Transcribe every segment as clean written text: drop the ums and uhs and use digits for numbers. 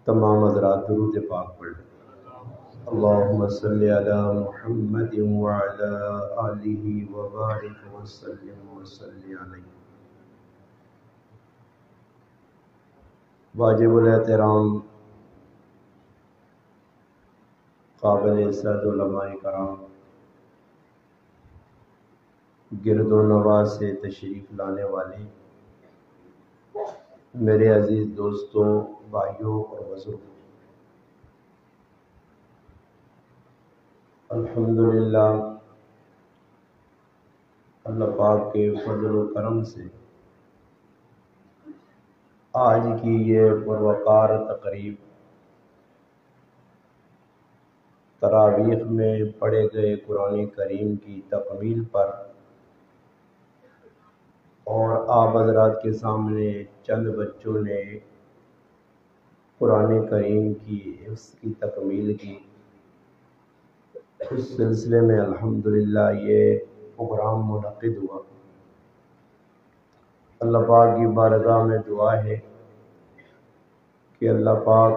تمام حضرات درود پاک پڑھ لیں۔ اللہم صلی علی محمد وعلی آلہ وبارک وسلم وصلی علیہ۔ واجب الاحترام قابل عزت علماء کرام، گرد و نواح سے تشریف لانے والے میرے عزیز دوستوں، بھائیوں اور بزرگوں، الحمدللہ اللہ پاک کے فضل و کرم سے آج کی یہ پروقار تقریب تراویح میں پڑھے گئے قرآن کریم کی تکمیل پر اور آپ حضرات کے سامنے چند بچوں نے قرآن کریم کی حفظ کی تکمیل کی، اس سلسلے میں الحمدللہ یہ پروگرام منعقد ہوا۔ اللہ پاک کی بارگاہ میں دعا ہے کہ اللہ پاک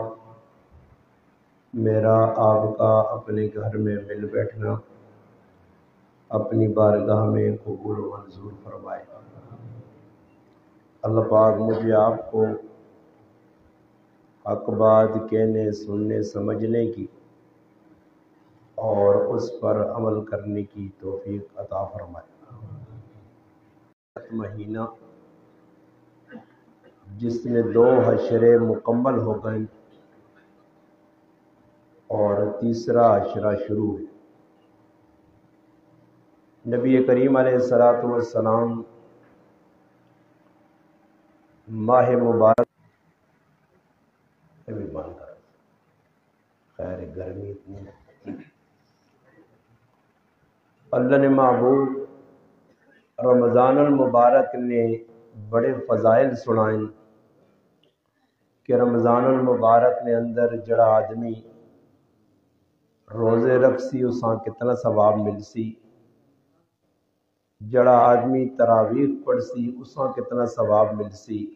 میرا آپ کا اپنے گھر میں مل بیٹھنا اپنی بارگاہ میں قبول و منظور فرمائے۔ اللہ پاک مجھے آپ کو حق بات کہنے، سننے، سمجھنے کی اور اس پر عمل کرنے کی توفیق عطا فرمائے۔ مہینہ جس میں 2 عشرے مکمل ہو گئے اور تیسرا عشرہ شروع ہے۔ نبی کریم علیہ السلام ماہ مبارک خیر گرمی اتنی ہے، اللہ نے محبوب رمضان المبارک نے بڑے فضائل سنائیں کہ رمضان المبارک نے اندر جڑا آدمی روزے رکھسی اساں کتنا ثواب ملسی، جڑا آدمی تراویح پڑھسی اساں کتنا ثواب ملسی،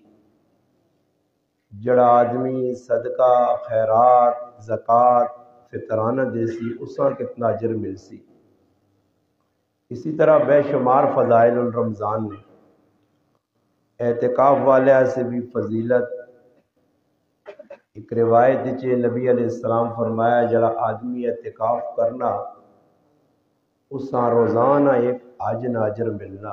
جڑا آدمی صدقہ خیرات زکوٰۃ فطرانہ دیسی اساں کتنا اجر ملسی۔ اسی طرح بے شمار فضائل رمضان نے اعتکاف والے سے بھی فضیلت۔ ایک روایت چے نبی علیہ السلام فرمایا جڑا آدمی اعتکاف کرنا اساں روزانہ ایک حج نا اجر ملنا،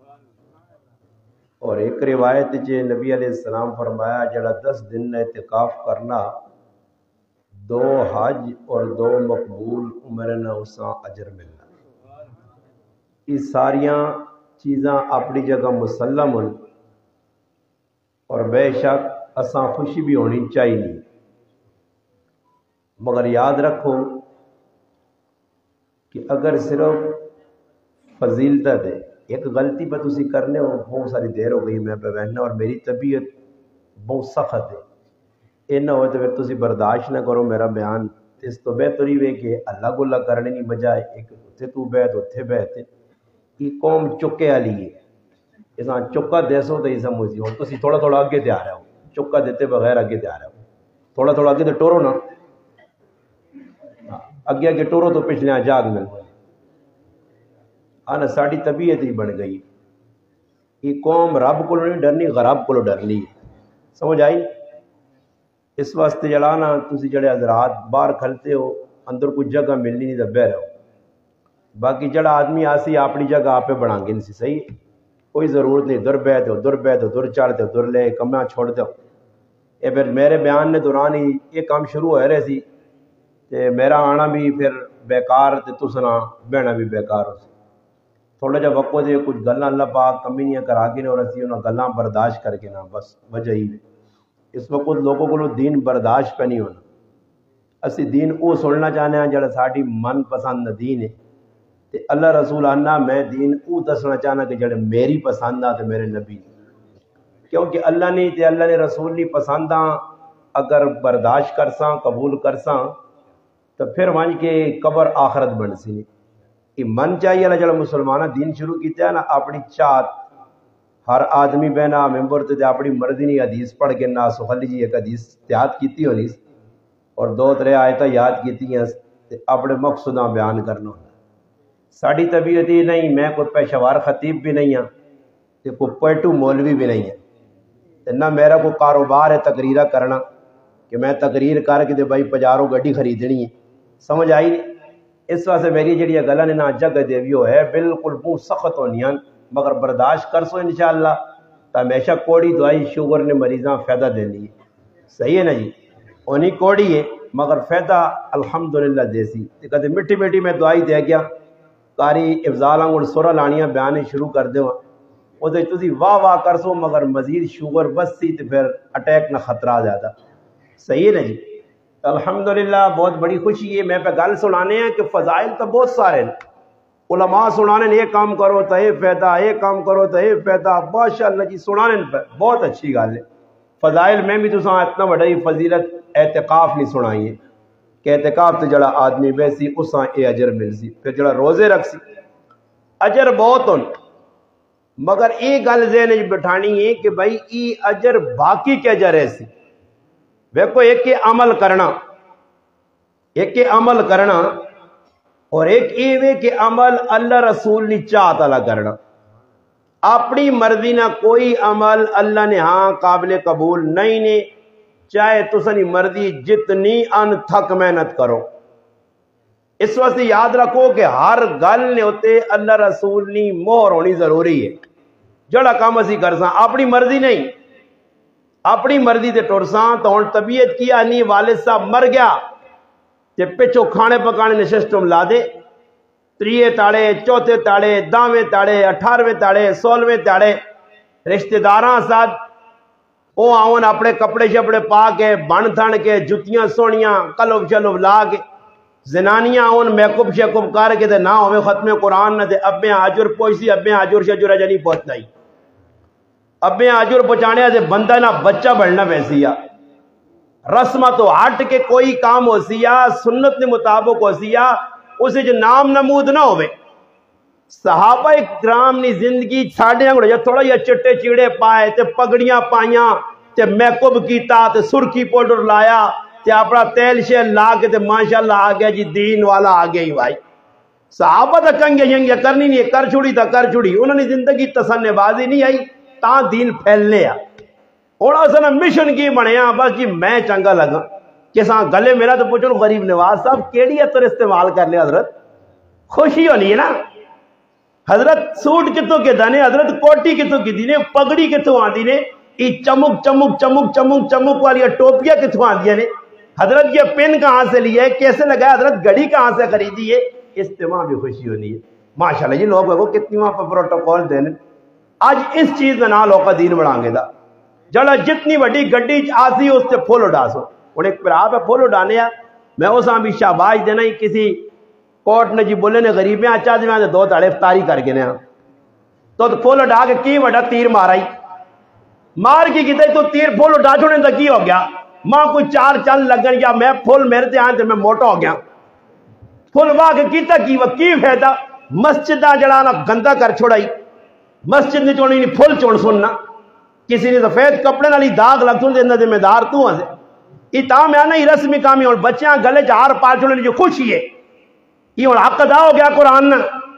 اور ایک روایت چے نبی علیہ السلام فرمایا جڑا 10 دن اعتکاف کرنا 2 حج اور 2 مقبول عمرنا اساں اجر ملنا۔ یہ ساریاں چیزاں اپنی جگہ مسلم ہیں اور بے شک اساں خوشی بھی ہونی چاہیے، مگر یاد رکھو کہ اگر صرف فضیلت ہے، ایک غلطی پہ تسی کرنے ہو بہت ساری دیر ہو گئی میں پہ بہنا اور میری طبیعت بہت سخت ہے، یہ نہ ہو تو پھر تسی برداشت نہ کرو میرا بیان، اس تو بہتر ہی کہ اللہ گلہ کرنے کی بجائے ایک اتھے تو بیت اتھے بیت۔ یہ قوم چکے والی ہے، اساں چکا دیسو تو یہ سمجھتی ہوں تسی تھوڑا تھوڑا اگے تے آ رہے ہو، چکا دیتے بغیر اگے تے آ رہے ہو، تھوڑا تھوڑا اگے تے ٹورو نا، اگے اگے ٹورو تو پچھلے جاگ مل آنا ساڑی طبیعت ہی بن گئی۔ یہ قوم رب کو نہیں ڈرنی، غرب کو ڈرنی، سمجھ آئی؟ اس واسطے جڑانا تسی جڑے حضرات باہر کھلتے ہو اندر کچھ جگہ ملنی نہیں دبے رہو، باقی جڑا آدمی آسی اپنی جگہ آپ بنا گے نہیں صحیح، کوئی ضرورت نہیں در بیٹھ ہو در بیٹھ ہو در چڑھ دو در لے کماں چھوڑ دو۔ یہ پھر میرے بیان نے دوران ہی یہ کام شروع ہو رہے سی تے میرا آنا بھی پھر بیکار تے تسنا بہنا بھی بیکار ہو سی۔ تھوڑا جا وقت دے کچھ گلاں اللہ پاک کمینیاں کرا کے نے اور اسی انہاں گلاں برداشت کر کے نا، بس وجہ ہی ہے اس وقت لوگوں کو دین برداشت پہ نہیں ہونا۔ اسی دین وہ سننا چاہنے ہیں جڑا ساڑی من پسند دین ہے، تے اللہ رسول آنا میں دین او دسنا چاہنا کہ جڑے میری پسند آ تے میرے نبی، کیونکہ اللہ نہیں تے اللہ نے رسول نہیں پسنداں اگر برداشت کرساں قبول کرساں تو پھر وہاں کے قبر آخرت بن سی۔ یہ من چاہیے اللہ جڑا مسلمانہ دین شروع کیتا ہے نا اپنی چاہت ہر آدمی بہنا ممبر تے اپنی مرضی نہیں حدیث پڑھ کے نہ سخلی جی ایک حدیث یاد کیتی ہونی اور دو ترے آیتاں یاد کیتی ہیں اپنے مقصداں بیان کرنا ہوتا ساڑی طبیعت ہی نہیں میں کوئی پیشوار خطیب بھی نہیں ہاں تے کوئی پیٹو مولوی بھی نہیں ہے نہ میرا کوئی کاروبار ہے تقریرہ کرنا کہ میں تقریر کر کے بھائی پجاروں گڈی خریدنی ہے سمجھ آئی نہیں اس واسطے میری جڑی گلاں نے نا جگ دیویو ہے بالکل منہ سخت ہونیاں مگر برداشت کر سو انشاءاللہ تو ہمیشہ کوڑی دوائی شوگر نے مریضاں فائدہ دینی ہے صحیح ہے نا جی اونی کوڑی ہے مگر فائدہ الحمدللہ دیسی کہتے مٹی مٹی میں دوائی دے گیا کاری افضال انگڑ سورہ لانیاں بیانے شروع کر دے وہ دے تسی واہ واہ کر سو مگر مزید شوگر بس سی تو پھر اٹیک نہ خطرہ زیادہ صحیح ہے نا جی الحمدللہ بہت بڑی خوشی ہے میں پہ گل سنانے ہیں کہ فضائل تو بہت سارے ہیں علماء سنانے یہ کام کرو تو یہ فائدہ یہ کام کرو تو یہ فائدہ ماشاءاللہ جی سنانے پہ بہت اچھی گل ہے فضائل میں بھی تو اتنا بڑا ہی فضیلت اعتکاف نہیں سنائی ہے کہ اعتکاف تو جڑا آدمی ویسی اساں اے اجر مل سی پھر جڑا روزے رکھ سی اجر بہت ہوں مگر یہ گل ذہن بٹھانی ہے کہ بھائی ای اجر باقی کے اجر ہے سی ویکو ایک کے عمل کرنا اور ایک یہ کہ عمل اللہ رسول نے چاہتا اللہ کرنا اپنی مرضی نہ کوئی عمل اللہ نے ہاں قابل قبول نہیں نے چاہے تسنی مرضی جتنی ان تھک محنت کرو اس واسطے یاد رکھو کہ ہر گل نے ہوتے اللہ رسول نے مہر ہونی ضروری ہے جڑا کام اسی کرساں اپنی مرضی نہیں اپنی مرضی تے ٹرساں تو ہن طبیعت کی آنی والد صاحب مر گیا تے پچھو کھانے پکانے نے سسٹم لا دے 3 تاڑے 4 تاڑے 10 تاڑے 18 تاڑے 16 تاڑے رشتہ داراں ساتھ وہ آؤن اپنے کپڑے شپڑے پا کے بن تھن کے جتیاں سونیاں کلب شلب لا کے زنانیاں آؤن میکپ شیکپ کر کے تے نہ ہوئے ختم قرآن نہ تے ابے آجر پوچھتی ابے آجر شجر اجنی پہنچنا ہی ابے آجر پہنچانے سے بندہ نہ بچہ بڑھنا ویسی ہے رسمہ تو ہٹ کے کوئی کام ہو سیا سنت نے مطابق ہو سیا اسے جو نام نمود نہ ہوئے صحابہ اکرام نے زندگی ساڑھے انگڑے یا تھوڑا یا چٹے چیڑے پائے تے پگڑیاں پائیاں تے میکپ کیتا تے سرخی پاؤڈر لایا تے اپنا تیل شیل لا کے تے ماشاءاللہ آ گیا جی دین والا آ گیا ہی بھائی صحابہ تا کنگے جنگے کرنی نہیں کر چھوڑی تا کر چھوڑی انہوں نے زندگی تسنے بازی نہیں آئی تا دین پھیلنے آ اور اصلا مشن کی بنیا بس جی میں چنگا لگا کساں گلے میرا تو پوچھو غریب نواز صاحب کیڑی اتر استعمال کر لیا حضرت خوشی ہونی ہے نا حضرت سوٹ کتوں کے دانے حضرت کوٹی کتوں کی دینے پگڑی کتوں آن دینے یہ چمک چمک چمک چمک چمک والی ٹوپیاں کتوں آن دیا نے حضرت یہ پن کہاں سے لیا ہے کیسے لگا ہے حضرت گھڑی کہاں سے خریدی ہے استماع بھی خوشی ہونی ہے ماشاءاللہ جی لوگ وہ کتنی وہاں پر پروٹوکول دینے آج اس چیز میں نہ لوگ کا دین بڑھائیں گے دا جڑا جتنی وڈی گڈی آسی اس سے پھول اڑا سو اور ایک پر آپ ہے پھول اڑانے ہیں میں اس بھی شاباش دینا ہی کسی کوٹ نے جی بولے نے غریبیں اچھا دی میں 2 تاڑے افطاری کر کے نیا تو پھول اڑا کے کی وڈا تیر مارائی مار کی کتے تو تیر پھول اڑا چھوڑنے تک کی ہو گیا ماں کوئی 4 چل لگن یا میں پھول میرے تے آئیں تے میں موٹا ہو گیا پھول واہ کے کیتا کی وکی فیدہ مسجد جڑانا گندہ کر چھوڑائی مسجد نے چونی نہیں پھول چون سننا کسی نے سفید کپڑے نالی داغ لگ سن دینا ذمہ دار تو ہاں سے اتام ہے نا یہ رسمی کامی اور بچیاں گلے چار پال چھوڑنے جو خوشی ہے یہ اور حق ادا ہو گیا قرآن نا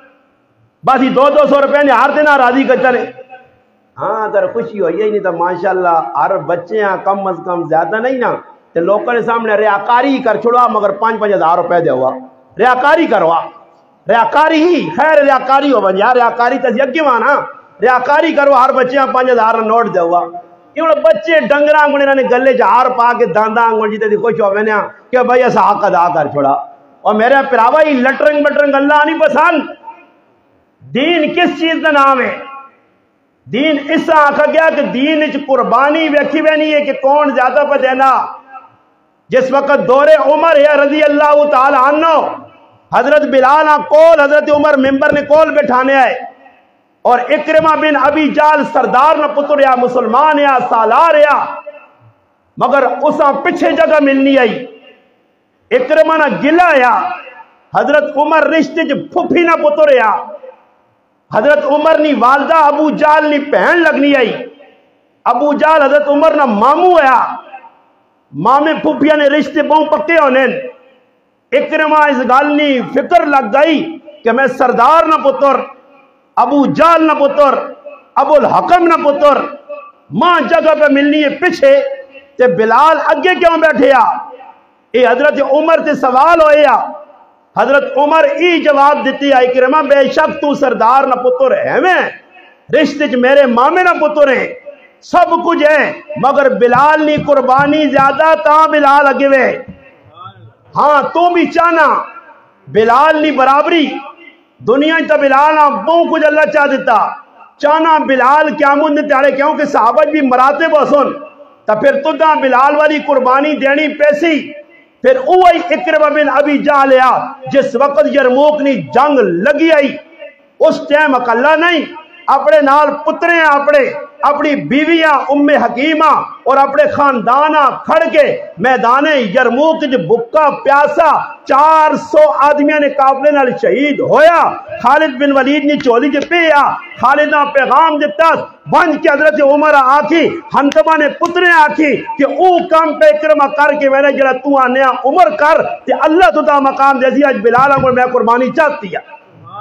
بس یہ 200 روپے نے ہار دینا راضی کرتا رہے ہاں اگر خوشی ہو یہی نہیں تو ماشاءاللہ ہر بچے ہیں کم از کم زیادہ نہیں نا تو لوگوں نے سامنے ریاکاری کر چھوڑا مگر 5-5 ہزار روپے دے ہوا ریاکاری کروا ریاکاری ہی خیر ریاکاری ہو بن یار ریاکاری تو یقین مانا ریاکاری کرو ہر بچے 5 ہزار نوٹ دے ہوا یہ بچے ڈنگرا انگڑے نے گلے چار پا کے داندا انگڑ جیتے خوش ہو بنے کہ بھائی ایسا حق ادا کر چھوڑا اور میرے پراوا ہی لٹرنگ بٹرنگ اللہ نہیں پسند دین کس چیز کا نام ہے دین اس سے آکھا گیا کہ دین اچ قربانی ویکھی بینی ہے کہ کون زیادہ پہ دینا جس وقت دور عمر ہے رضی اللہ تعالی عنہ حضرت بلال کول حضرت عمر ممبر نے کول بٹھانے آئے اور اکرمہ بن ابی جال سردار نہ پتر یا مسلمان یا سالار یا مگر اسا پچھے جگہ ملنی آئی اکرمہ نہ گلا یا حضرت عمر رشتے جو پھپھی نہ پتر یا حضرت عمر نی والدہ ابو جال نی بہن لگنی آئی. ابو جال حضرت عمر نہ مامو آیا. مامے پھوپھیا نے رشتے بہوں پکے ہونے. اکرمہ اس گل نی فکر لگ گئی کہ میں سردار نہ پتر، ابو جال نہ پتر، ابو الحکم نہ پتر، ماں جگہ پہ ملنی ہے پیچھے تے بلال اگے کیوں بیٹھے آ. اے حضرت عمر سے سوال ہویا. حضرت عمر ای جواب دیتی آئی کرما بے شک تو سردار نہ پتر ہے، میں رشتے چ میرے مامے نہ پتر ہیں، سب کچھ ہے، مگر بلال نی قربانی زیادہ تا بلال اگے وے. ہاں تو بھی چاہنا بلال نی برابری دنیا تا بلال نہ بہت کچھ اللہ چاہ دیتا. چاہنا بلال قیامت نے تیارے کیوں کہ صحابہ بھی مراتب حسن تا پھر تو دا بلال والی قربانی دینی پیسی. پھر اوہی اکرمہ بن ابی جہل آیا جس وقت یرموک نی جنگ لگی آئی. اس ٹائم اکلا نہیں، اپنے نال پترے ہیں، اپنی بیویاں ام حکیمہ اور اپنے خاندانہ کھڑ کے میدان یرموک جو بکا پیاسا 400 آدمیاں نے قافلے نال شہید ہویا. خالد بن ولید نے چولی جو پیا، خالد نے پیغام دیتا بنج کے حضرت عمر آکھی، حنتبہ نے پترے آکھی کہ او کام پہ اکرمہ کر کے میں نے جڑا تو آنیا عمر کر تے اللہ تو دا مقام دیسی. آج بلال عمر میں قربانی چاہتی ہے.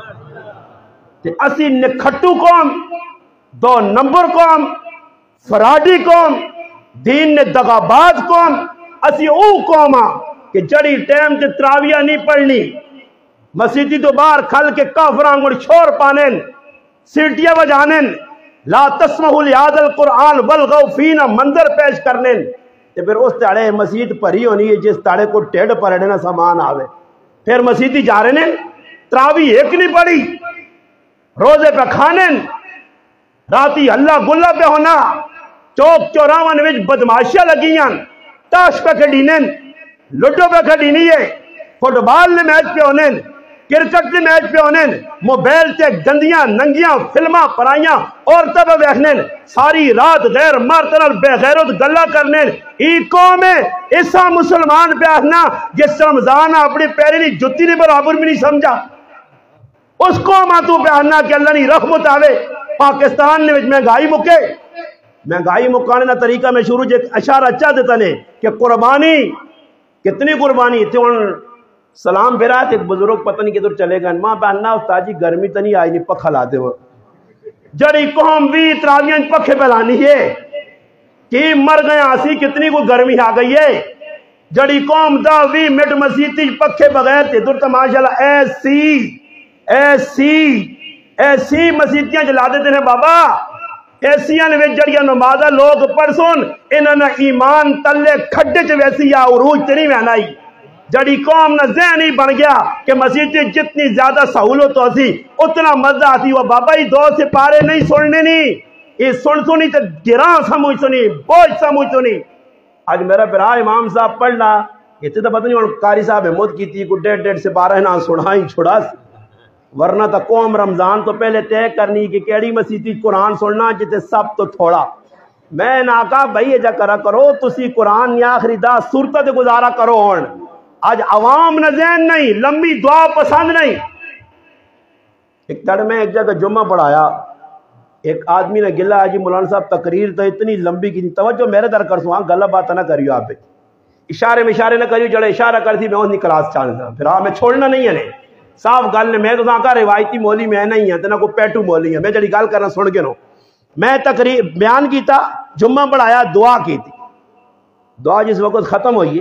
اسی نکھٹو قوم، 2 نمبر قوم، فراڈی قوم، دین نے دغاباز قوم. اسی او قوم کہ جڑی ٹائم تے تراویہ نہیں پڑھنی، مسیدی تو باہر کھل کے کافران گوڑ چھوڑ پانین، سیٹیاں بجانین، لا تسمحوا لہذا القرآن والغوا فینا منظر پیش کرنین. تے پھر اس تاڑے مسجد پری ہونی ہے جس تاڑے کو ٹیڑ پرڑے نہ سامان آوے. پھر مسیدی جا رہے ہیں، تراوی ایک نہیں پڑھی، روزے پہ کھانن، راتی اللہ گلہ پہ ہونا، چوک چوراون وچ بدماشیاں لگیاں، تاش پہ کھڑینن، لڈو پہ کھڑینی ہے، فٹ بال نے میچ پہ ہونن، کرکٹ نے میچ پہ ہونن، موبائل تے گندیاں ننگیاں فلماں پرائیاں عورتوں پہ بیٹھنن، ساری رات غیر مرد بے غیرت گلہ کرنن. ای قوم ہے ایسا مسلمان پہ آہنا جس رمضان اپنی پیری نہیں جتی نے برابر بھی نہیں سمجھا. اس قوم تو بیاننا کہ اللہ نے رحمت آوے. پاکستان نے مہنگائی مکانے نا طریقہ میں شروع جے اشارہ اچھا دیتا نے کہ قربانی کتنی قربانی تھی. ان سلام پھرا ایک بزرگ پتہ نہیں کدھر چلے گا، ماں بیاننا استاد جی گرمی تو نہیں آئی نہیں پکھا لاتے ہو. جڑی قوم بھی تراویاں پکھے پہلانی ہے کہ مر گیا اسی کتنی کو گرمی آ گئی ہے. جڑی قوم 10-20 منٹ مسیتی پکھے بغیر تھے دور تو ماشاءاللہ ایسی مسیتیاں چلا دیتے ہیں بابا. ایسیاں نے جڑیاں نمازہ لوگ پرسون انہوں نے ایمان تلے کھڈے چ ویسی یا عروج تے نہیں وہنائی. جڑی قوم نہ ذہن ہی بن گیا کہ مسیتیں جتنی زیادہ سہولت ہوتی اتنا مزہ آتی. وہ بابا ہی 2 سپارے نہیں سننے نہیں، یہ سنی تو گراں سمجھ سنی، بوجھ سمجھ سنی. آج میرا برا امام صاحب پڑھنا اتنے تو پتہ نہیں اور قاری صاحب ہمت کی تھی کوئی 1.5 سپارہ نہ سنا ہی چھوڑا. ورنہ تا قوم رمضان تو پہلے طے کرنی کہ کیڑی مسیتی قرآن سننا جتے سب تو تھوڑا. میں نہ کہا بھائی یہ جا کرا کرو تسی قرآن یا آخری 10 صورتیں گزارا کرو. ہون آج عوام نہ ذہن نہیں، لمبی دعا پسند نہیں. ایک تڑ میں ایک جگہ جمعہ پڑھایا، ایک آدمی نے گلا جی مولانا صاحب تقریر تو اتنی لمبی کی توجہ میرے در کر سو گلا بات نہ کریو. آپ اشارے میں اشارے نہ کریو، جڑے اشارہ کرتی میں اپنی کلاس چاہتا پھر میں چھوڑنا نہیں ہے. صاف گل نے میں تو کہا روایتی مولی میں نہیں ہے تو نہ کوئی پیٹو مولی ہے. میں جڑی گل کرنا سن کے نو میں تقریر بیان کیتا، جمعہ پڑھایا، دعا کی تھی. دعا جس وقت ختم ہوئی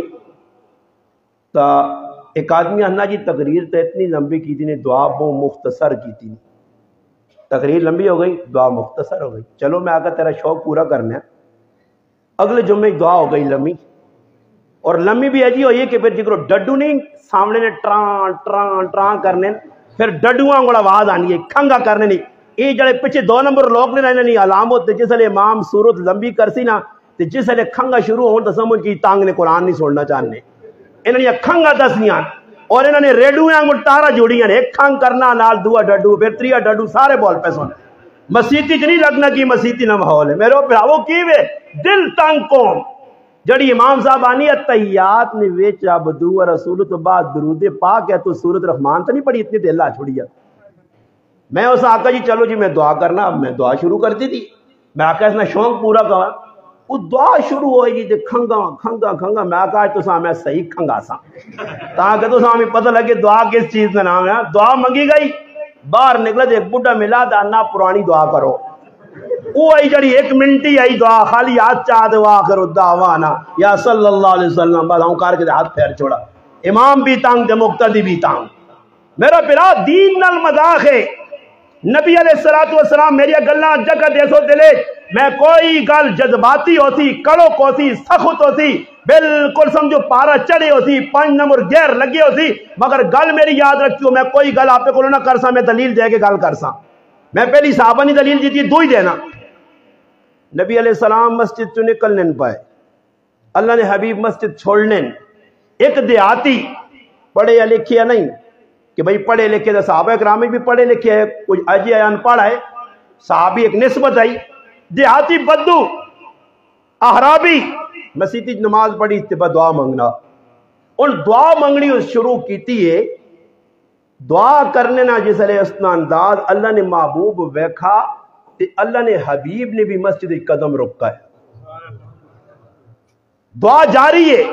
تو ایک آدمی انا جی تقریر تو اتنی لمبی کی تھی نے دعا بہت مختصر کی تھی. تقریر لمبی ہو گئی، دعا مختصر ہو گئی. چلو میں آگے تیرا شوق پورا کرنا ہے. اگلے جمعے دعا ہو گئی لمبی، اور لمبی بھی ایجی ہوئی ہے کہ پھر جکرو ڈڈو نہیں سامنے نے ٹران ٹران ٹران کرنے، پھر ڈڈوان کو آواز آنی ہے کھنگا کرنے نہیں. یہ جڑے پیچھے 2 نمبر لوگ نے رہنے نہیں علامت جس لئے امام صورت لمبی کرسی نا تو جس لئے کھنگا شروع ہون تو سمجھ کی تانگ نے قرآن نہیں سننا چاہنے. انہوں نے کھنگا دسیاں اور انہوں نے ریڈویاں کو تارا جوڑیاں ایک کھنگ کرنا نال 2 ڈڈو پھر 3 ڈڈو سارے بول پہ سن. مسیتی نہیں لگنا کی مسیتی نہ ماحول ہے میرے پراو کی وے دل تنگ قوم. جڑی امام صاحب آنی اتحیات نے وچ عبدو رسول تو بعد درود پاک ہے تو سورت رحمان تو نہیں پڑھی اتنی دل آ چھوڑی ہے. میں اس آقا جی چلو جی میں دعا کرنا، اب میں دعا شروع کر دی تھی، میں آقا اس نے شوق پورا کرا، وہ دعا شروع ہوئی جی تے کھنگا کھنگا کھنگا، میں آقا تو سا میں صحیح کھنگا سا تاکہ تو سا ہمیں پتہ لگے دعا کس چیز کا نام ہے۔ دعا منگی گئی، باہر نکلا تو ایک بڈھا ملا دا نا پرانی دعا کرو، وہ آئی جڑی 1 منٹ ہی آئی دعا، خالی ہاتھ چاہ دے آخر دعوانا یا صلی اللہ علیہ وسلم، بس ہوں کر کے ہاتھ پھیر چھوڑا، امام بھی تانگ تے مقتدی بھی تانگ۔ میرا پیرا دین نال مذاق ہے، نبی علیہ السلام میری گلاں جگہ دے سو دلے، میں کوئی گل جذباتی ہوتی، کڑک ہوتی، سخت ہوتی، بالکل سمجھو پارا چڑھے ہوتی، 5 نمبر گیر لگے ہوتی، مگر گل میری یاد رکھیو، میں کوئی گل آپ کو نہ کرسا، میں دلیل دے کے گل کرسا، میں پہلی صحابہ نہیں دلیل دیتی، دو ہی دینا۔ نبی علیہ السلام مسجد تو نکلنے پائے، اللہ نے حبیب مسجد چھوڑنے، ایک دیہاتی پڑھے یا لکھے نہیں کہ بھئی پڑھے لکھے تو صحابہ اکرام بھی پڑھے لکھے ہے، کچھ اجی ان پڑھ ہے، صحابی ایک نسبت آئی، دیہاتی بدو احرابی مسیحی نماز پڑھی اتبا دعا منگنا، ان دعا منگنی شروع کیتی ہے، دعا کرنے نہ جس علیہ انداز اللہ نے محبوب ویکھا تے اللہ نے حبیب نے بھی مسجد قدم رکھا ہے، دعا جاری ہے،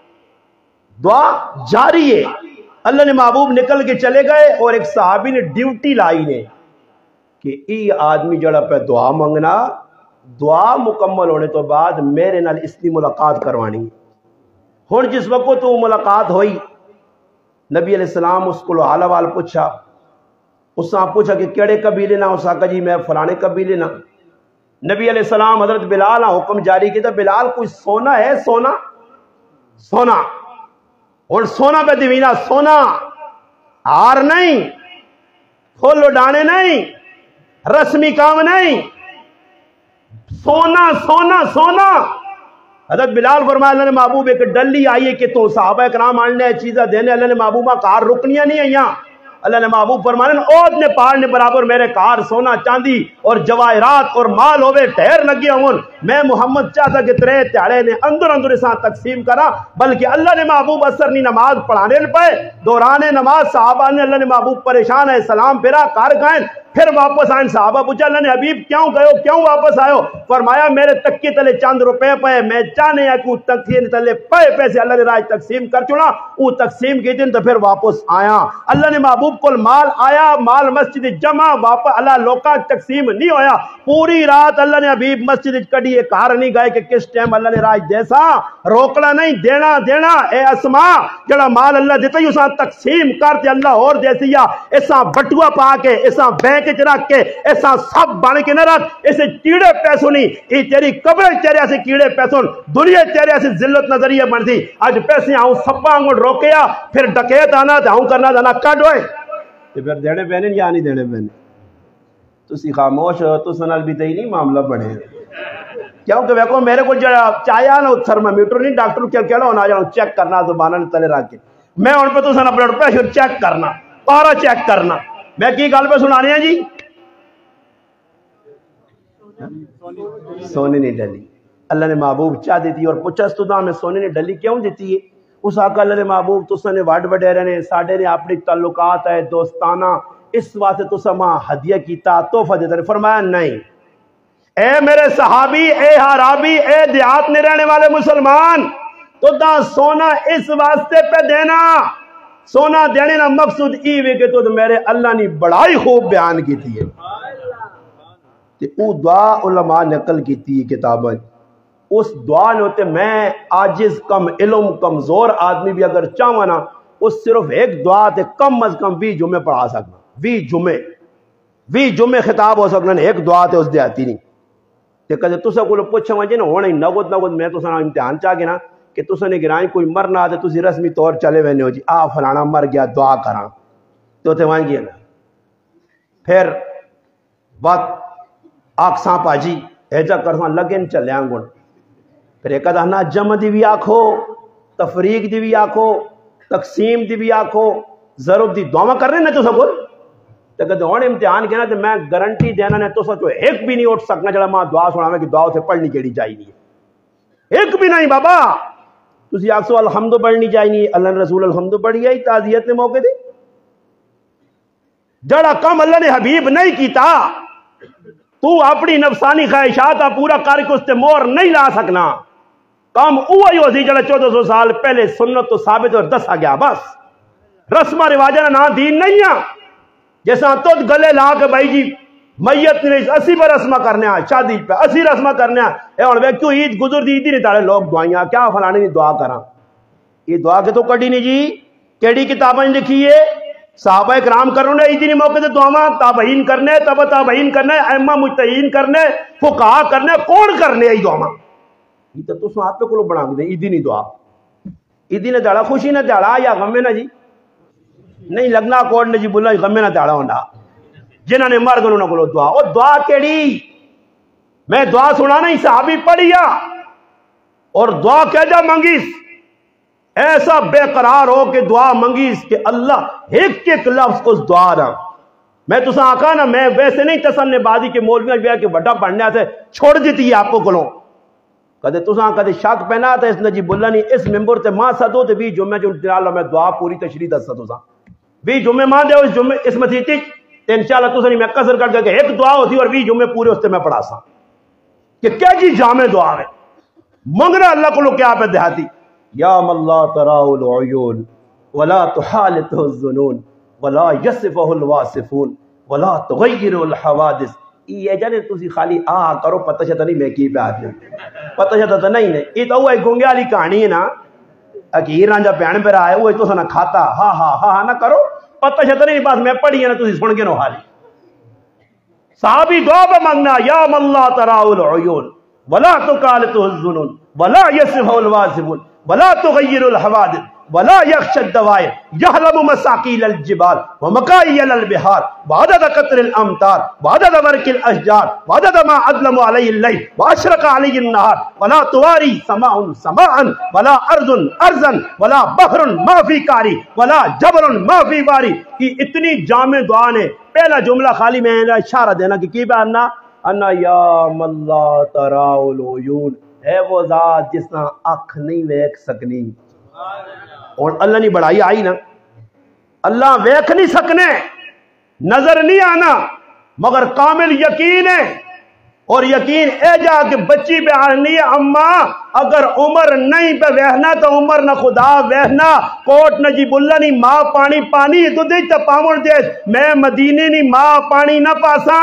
دعا جاری ہے، اللہ نے محبوب نکل کے چلے گئے اور ایک صحابی نے ڈیوٹی لائی نے کہ ای آدمی جڑا پہ دعا منگنا، دعا مکمل ہونے تو بعد میرے نال اس کی ملاقات کروانی، ہن جس وقت تو ملاقات ہوئی نبی علیہ السلام اس کو حال وال پوچھا، اس نے پوچھا کہ کیڑے قبیلے نہ، اس آقا جی میں فلانے قبیلے نہ، نبی علیہ السلام حضرت بلال حکم جاری کیا، بلال کوئی سونا ہے، سونا سونا اور سونا پہ دیوینا، سونا ہار نہیں، پھول اڈانے نہیں، رسمی کام نہیں، سونا سونا سونا۔ حضرت بلال فرمایا اللہ نے محبوب ایک ڈلی آئی ہے کہ تو صحابہ اکرام آنے چیزیں دینے، اللہ نے محبوبہ کار رکنیاں نہیں آئیاں، اللہ نے محبوب فرمایا اوت نے پہاڑ نے برابر میرے کار سونا چاندی اور جواہرات اور مال ہوئے ٹھہر لگے ہوں، میں محمد چاہتا کہ ترے تیارے نے اندر اندر اساں تقسیم کرا، بلکہ اللہ نے محبوب اثر نہیں نماز پڑھانے پائے، دوران نماز صحابہ نے اللہ نے محبوب پریشان ہے، سلام پھرا کار گائیں، پھر واپس آئیں، صحابہ پوچھا اللہ نے حبیب کیوں گئے ہو، کیوں واپس آئے ہو؟ فرمایا میرے تکے تلے چند روپے پے، میں چاہنے ہیں کہ وہ تکے تلے پے پیسے اللہ نے راج تقسیم کر چنا، وہ تقسیم کی دن تو پھر واپس آیا، اللہ نے محبوب کو مال آیا، مال مسجد جمع، واپس اللہ لوکاں تقسیم نہیں ہویا، پوری رات اللہ نے حبیب مسجد کڑی ایک کار نہیں گئے کہ کس ٹائم اللہ نے راج دیسا، روکنا نہیں، دینا دینا، اے اسماء جڑا مال اللہ دیتا ہی اساں تقسیم کرتے اللہ اور دیسیا، اساں بٹوا پا کے اساں بینک رکھ کے ایسا سب بن کے نہ رکھ، اسے کیڑے پیسوں نہیں، یہ تیری قبر تیرے سے کیڑے پیسوں، دنیا تیرے سے ذلت نظریہ بنتی، آج پیسے آؤں سبا آنگوں روکیا، پھر ڈکیت آنا تو آؤں کرنا دانا کٹ ہوئے، تو پھر دینے پہنے یا نہیں دینے پہنے، تو سی خاموش ہو تو سنال بھی تھی نہیں معاملہ بڑھے، کیونکہ ویکو میرے کو چاہیا نا تھرمامیٹر نہیں، ڈاکٹر کیا کہڑا ہونا جانا چیک کرنا زبانہ نے تلے رکھ کے، میں ان پہ تو سنا بلڈ پریشر چیک کرنا، پارا چیک کرنا، میں کی گل پہ سنانے ہیں جی، سونے نے ڈلی، اللہ نے محبوب چاہ دیتی اور پوچھا استدا میں سونے نے ڈلی کیوں دیتی ہے؟ اس آقا اللہ نے محبوب تسا نے وڈ وڈیرے نے ساڈے نے اپنی تعلقات ہے دوستانہ، اس واسطے تسا ماں ہدیہ کیتا تحفہ دیتا نے، فرمایا نہیں، اے میرے صحابی، اے حرابی، اے دیہات میں رہنے والے مسلمان، تو دا سونا اس واسطے پہ دینا، سونا دینے نا مقصود ای وے کہ تو میرے اللہ نے بڑائی خوب بیان کی تھی ہے، او دعا علماء نقل کی تھی کتابیں، اس دعا نے ہوتے میں عاجز کم علم کمزور آدمی بھی اگر چاہوں نا، اس صرف ایک دعا تے کم از کم 20 جمعے پڑھا سکنا، 20 جمعے خطاب ہو سکنا، ایک دعا تے اس دے آتی نہیں، تے کہتے تسا کو پوچھا مجھے نا ہونا ہی نگود میں تو سنا امتحان چاہ گے نا، کہ تسا نے گرائیں کوئی مرنا آتے تسی رسمی طور چلے وینے ہو جی آ فلانا مر گیا دعا کراں تو تے وہاں گیا نا، پھر وقت آکساں پاجی ایجا کرساں لگن چلے آنگون، پھر ایک ادھانا جمع دی بھی آکھو، تفریق دی بھی آکھو، تقسیم دی بھی آکھو، ضرور دی دعا کر رہے ہیں نا تو سکول، تو کہتے ہونے امتحان کہنا تو میں گارنٹی دینا نے تو سچو ایک بھی نہیں اٹھ سکنا جڑا ماں دعا سنا میں کہ دعا سے پڑھنی کیڑی چاہیے، ایک بھی نہیں بابا، تسی آکسو الحمد پڑھنی چاہیے، اللہ رسول الحمد پڑھی ہے تعزیت نے موقع دے، جڑا کم اللہ نے حبیب نہیں کیتا تو اپنی نفسانی خواہشات پورا کر کے اس تے مور نہیں لا سکنا. کام اوہی ہو سی جڑا 1400 سال پہلے سنت تو ثابت اور دسا گیا. بس رسمہ رواجہ نا دین نہیں ہے. جیسا تو گلے لا کے بھائی جی میت نہیں اسی پر رسمہ کرنے ہیں, شادی پہ اسی رسمہ کرنے ہیں. اے ہن ویکھ کیوں عید گزر دی عید نہیں تاڑے لوگ دعائیاں کیا فلانے دی دعا کراں. یہ دعا کے تو کڈی نہیں جی. کیڑی کتابیں لکھی ہے؟ صحابہ کرام کرنے عید نہیں موقع تے دعاواں تابعین کرنے تبع تابعین کرنے ائمہ مجتہدین کرنے فقہا کرنے کون کرنے ای دعاواں. یہ تو تساں آپ کو بنا دے عید نہیں دعا. عید نے دہڑا خوشی نہ دہڑا یا غم نہ جی نہیں لگنا کوڑ نے جی بولا غم نہ دہڑا ہوندا جنہاں نے مر گئے انہاں کو دعا. او دعا کیڑی؟ میں دعا سنا نہیں صحابی پڑھیا اور دعا کہہ جا منگیس ایسا بے قرار ہو کہ دعا منگیس کہ اللہ ایک ایک لفظ اس دعا نہ. میں تساں آکھا نا میں ویسے نہیں تسنے بازی کے مولویاں بیا کے بڑا پڑھنے سے چھوڑ دیتی ہے آپ کو کلوں. کدے تساں کدے شک پہنا تھا اس نجیب اللہ نہیں اس ممبر تے ماں سدو تے 20 جمعے جو انشاءاللہ میں دعا پوری تشریح دسا تساں 20 جمعے ماں دے اس جمعے اس مسیتی تے انشاءاللہ تساں نہیں میں قصر کر کے ایک دعا ہوتی اور 20 جمعے پورے اس تے میں پڑھا سا کہ کیا جی جامع دعا ہے. منگنا اللہ کو کیا پہ دیہاتی یا من لا تراء العیون ولا تحالطه الظنون ولا یصفه الواصفون ولا تغیر الحوادث. یہ جانے تسی خالی کرو پتہ شتا نہیں میں کی پہ آتی پتہ شتا تو نہیں ہے. یہ تو وہ گنگے والی کہانی ہے نا اکیر رانجا بہن پہ رہا ہے وہ تو نہ کھاتا ہاں ہاں ہاں نہ کرو پتہ شتا نہیں بات میں پڑھی ہے نا تسی سن کے نو حالی. صحابی دعا پہ مانگنا یا من لا تراء العیون ولا تخالطه الظنون ولا یصفه الواصفون ولا تغیر الحوادث ولا يخشى الدوائر يعلم مساقيل الجبال ومكاييل البحار وعدد قطر الامطار وعدد ورق الاشجار وعدد ما اظلم عليه الليل واشرق عليه النهار ولا تواري سماء سماء ولا ارض ارضا ولا بحر ما في كاري ولا جبل ما في باري. یہ اتنی جامع دعا نے پہلا جملہ خالی میں اشارہ دینا کہ کی بیاننا انا یا من لا تراء العیون ہے وہ ذات جس نہ اکھ نہیں ویکھ سکنی. اور اللہ نے بڑائی آئی نا اللہ ویکھ نہیں سکنے نظر نہیں آنا مگر کامل یقین ہے. اور یقین اے جا کہ بچی پہ آنی ہے اماں اگر عمر نہیں پہ وہنا تو عمر نہ خدا وہنا کوٹ نجیب اللہ نہیں ماں پانی پانی تو دے تا پاون دے میں مدینے نہیں ماں پانی نہ پاساں.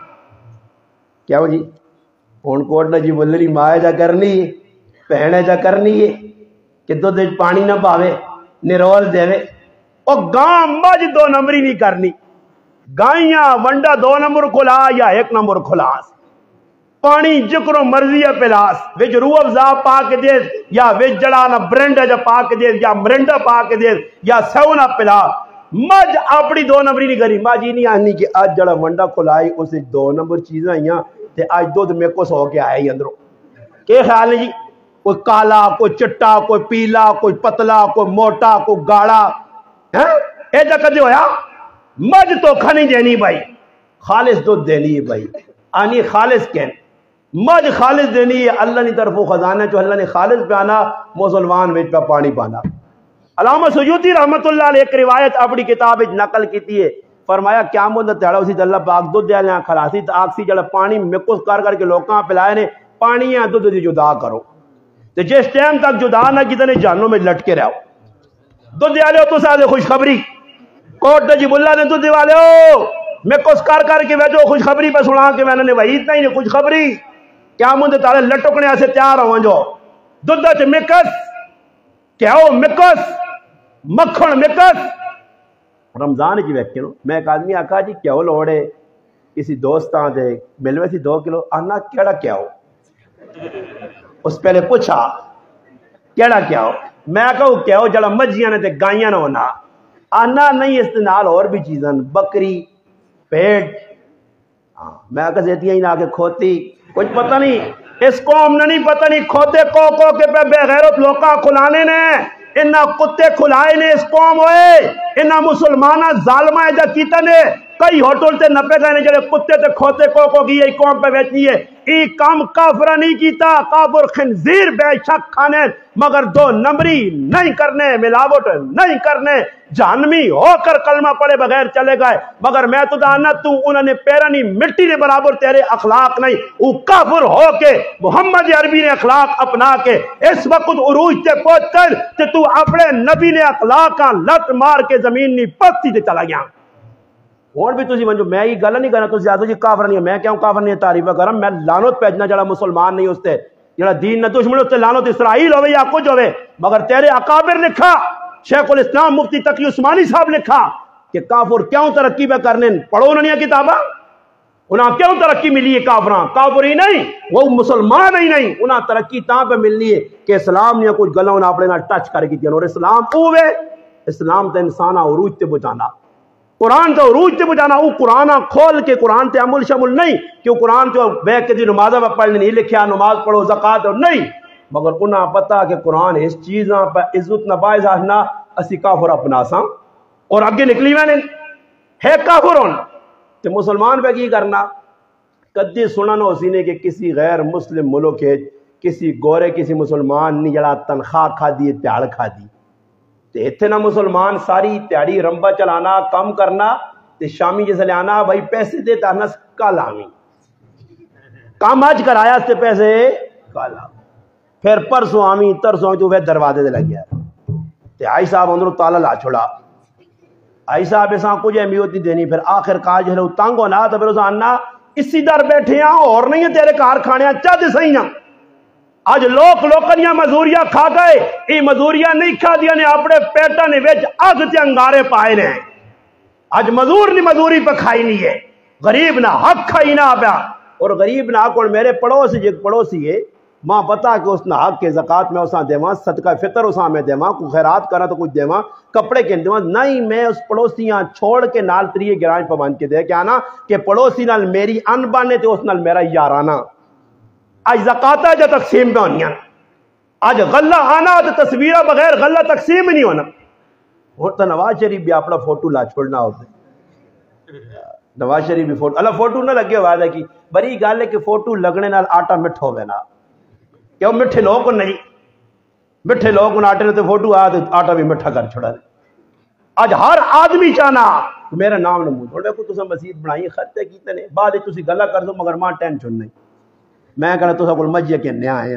کیا ہو جی ہن کوٹ نجیب اللہ نہیں ماں جا کرنی بہن جا کرنی ہے کہ دو دے پانی نہ پاوے نرول دے او گاں مجھ 2 نمبری نہیں کرنی. گائیاں ونڈا 2 نمبر کھلا یا 1 نمبر کھلاس پانی جکرو مرضی ہے پلاس وچ روح افزا پا کے دے یا وچ جڑا نہ برنڈا جا پا کے دے یا مرنڈا پا کے دے یا سونا پلا. مجھ اپنی 2 نمبری نہیں کری ماں جی نہیں آنی کہ آج جڑا ونڈا کھلائی اسے 2 نمبر چیزیں آئیاں تے آج دودھ میں کو سو کے آئے ہی اندروں. کہ خیال ہے جی کوئی کالا کوئی چٹا کوئی پیلا کوئی پتلا کوئی موٹا کوئی گاڑا اے جا کدے ہویا مجھ تو کھانی دینی بھائی خالص دودھ دینی ہے بھائی آنی خالص کہن مجھ خالص دینی ہے اللہ نے طرف خزانہ جو اللہ نے خالص پانا مسلمان وچ پہ پانی پانا. علامہ سیوطی رحمت اللہ علیہ ایک روایت اپنی کتاب نقل کیتی ہے فرمایا قیامت دا تہڑا اسی اللہ پاک دودھ دے لیا خلاصی آکسی جڑا پانی مکس کر کے لوکاں پلائے نے پانی ہے دودھ دی جدا کرو تے جس ٹائم تک جدا نہ کیتے جہنم میں لٹ کے رہو. دودھ والے ہو تو سارے خوشخبری کوٹ نجیب اللہ نے دودھ والے ہو میں کس کر کے بیٹھو خوشخبری پہ سنا کے میں نے وحید نہیں خوشخبری قیامت تارے لٹکنے سے تیار ہو جو دودھ چ مکس کہو مکس مکھن مکس. رمضان جی ویکھے نو میں ایک آدمی آکھا جی کہو لوڑے کسی دوستاں دے ملوے سی 2 کلو آنا کیڑا کیا ہو اس پہلے پوچھا کیڑا کیا ہو میں کہوں کیا ہو جڑا مجھیاں نے تے گائیاں نہ ہونا آنا نہیں اس نال اور بھی چیزاں بکری پیٹ میں کہا زیتیاں ہی نہ کے کھوتی کچھ پتہ نہیں اس قوم نے نہیں پتہ نہیں کھوتے کو کے پہ بے غیرت لوکاں کھلانے نے انہاں کتے کھلائے نے اس قوم ہوئے انہاں مسلمانہ ظالمہ جا کیتا نے کئی ہوٹل تے نپے گئے جڑے کتے تے کھوتے کو گئی قوم پہ بیچنی ہے ای کام کافرہ نہیں کیتا کافر خنزیر بے شک کھانے مگر دو نمبری نہیں کرنے ملاوٹ نہیں کرنے جہنمی ہو کر کلمہ پڑے بغیر چلے گئے مگر میں تو دانا تو انہوں نے پیرانی مٹی نے برابر تیرے اخلاق نہیں وہ کافر ہو کے محمد عربی نے اخلاق اپنا کے اس وقت عروج تے پہنچ کر کہ تو اپنے نبی نے اخلاق کا لت مار کے زمین نہیں پستی تے چلا گیا اور بھی تسی منجو میں یہ گل نہیں کرنا تسی آدھو جی کافر نہیں ہے میں کیوں کافر نہیں ہے تعریف کرم میں لانت پیجنا جڑا مسلمان نہیں اس تے جڑا دین نہ دشمن اس تے لانت اسرائیل ہوئے یا کچھ ہوئے مگر تیرے اکابر لکھا شیخ الاسلام مفتی تقی عثمانی صاحب لکھا کہ کافر کیوں ترقی پہ کرنے پڑھو انہوں نے کتابہ انہاں کیوں ترقی ملی ہے کافران کافر ہی نہیں وہ مسلمان ہی نہیں انہاں ترقی تاں پہ ملنی ہے کہ اسلام نے کچھ گلہ انہاں اپنے ٹچ کر کی دیا اور اسلام اوے اسلام تے انسانہ عروج تے بچانا قرآن تو عروج تے بجانا وہ قرآن کھول کے قرآن تے عمل شمل نہیں کہ قرآن تو بیٹھ کے نمازہ پہ پڑھنے نہیں لکھیا نماز پڑھو زکات اور نہیں مگر انہاں پتا کہ قرآن اس چیزاں پہ عزت نہ باعث نہ اسی کافر اپنا ساں اور آگے نکلی میں نے ہے کافر ہون تے مسلمان پہ کی کرنا کدی سنن ہو سینے کہ کسی غیر مسلم ملک ہے کسی گورے کسی مسلمان نہیں جڑا تنخواہ کھا دی تیاڑ کھا دی تے اتنے نہ مسلمان ساری تیاری رمبا چلانا کام کرنا تے شامی جیسے لے آنا بھائی پیسے دے تارنا کل آمی کام آج کرایا اس تے پیسے کل آمی پھر پرسوں آمی ترسوں آمی تو وہ دروازے دے لگ گیا تے آئی صاحب اندروں تالا لا چھوڑا آئی صاحب ایسا کچھ اہمیت نہیں دینی پھر آخر کاج ہے تنگ ہونا تو پھر اسا آنا اسی در بیٹھے ہیں اور نہیں ہے تیرے کار کھانے ہیں چاہ دے صحیح ہیں آج لوکلیاں مزوریاں کھا گئے ای مزوریاں نہیں کھا دیا نے اپنے پیٹا نے ویچ آگ تے انگارے پائے نے آج مزور نہیں مزوری پہ کھائی نہیں ہے غریب نہ حق کھائی نہ پیا اور غریب نہ حق اور میرے پڑوسی جیک پڑوسی ہے ماں پتا کہ اس نہ حق کے زکاة میں اساں دیواں صدقہ فطر اساں میں دیواں کوئی خیرات کرا تو کچھ دیواں کپڑے کے دیواں نہیں میں اس پڑوسیاں چھوڑ کے نال تریے گرائن پہ بن کے دے کیا نا کہ پڑوسی نال میری ان بانے تے اس نال میرا یارانہ آج زکاة جو تقسیم پہ ہونی آج غلہ آنا تو تصویرہ بغیر غلہ تقسیم نہیں ہونا اور تو نواز شریف بھی اپنا فوٹو لا چھوڑنا ہوتا نواز شریف بھی فوٹو اللہ فوٹو نہ لگے وعدہ کی بڑی گال ہے کہ فوٹو لگنے نال آٹا مٹھ ہوئے نا کیوں مٹھے لوگ کو نہیں مٹھے لوگ کو آٹے نے تو فوٹو آٹا بھی مٹھا کر چھوڑا دے آج ہر آدمی چاہنا میرا نام نمود اور میں کو تسا مسجد بنائی خطے کیتے نے بعد تسی گلہ کر دو مگر ماں ٹینشن نہیں میں کہنا تو سکول مجھے کے نیا آئے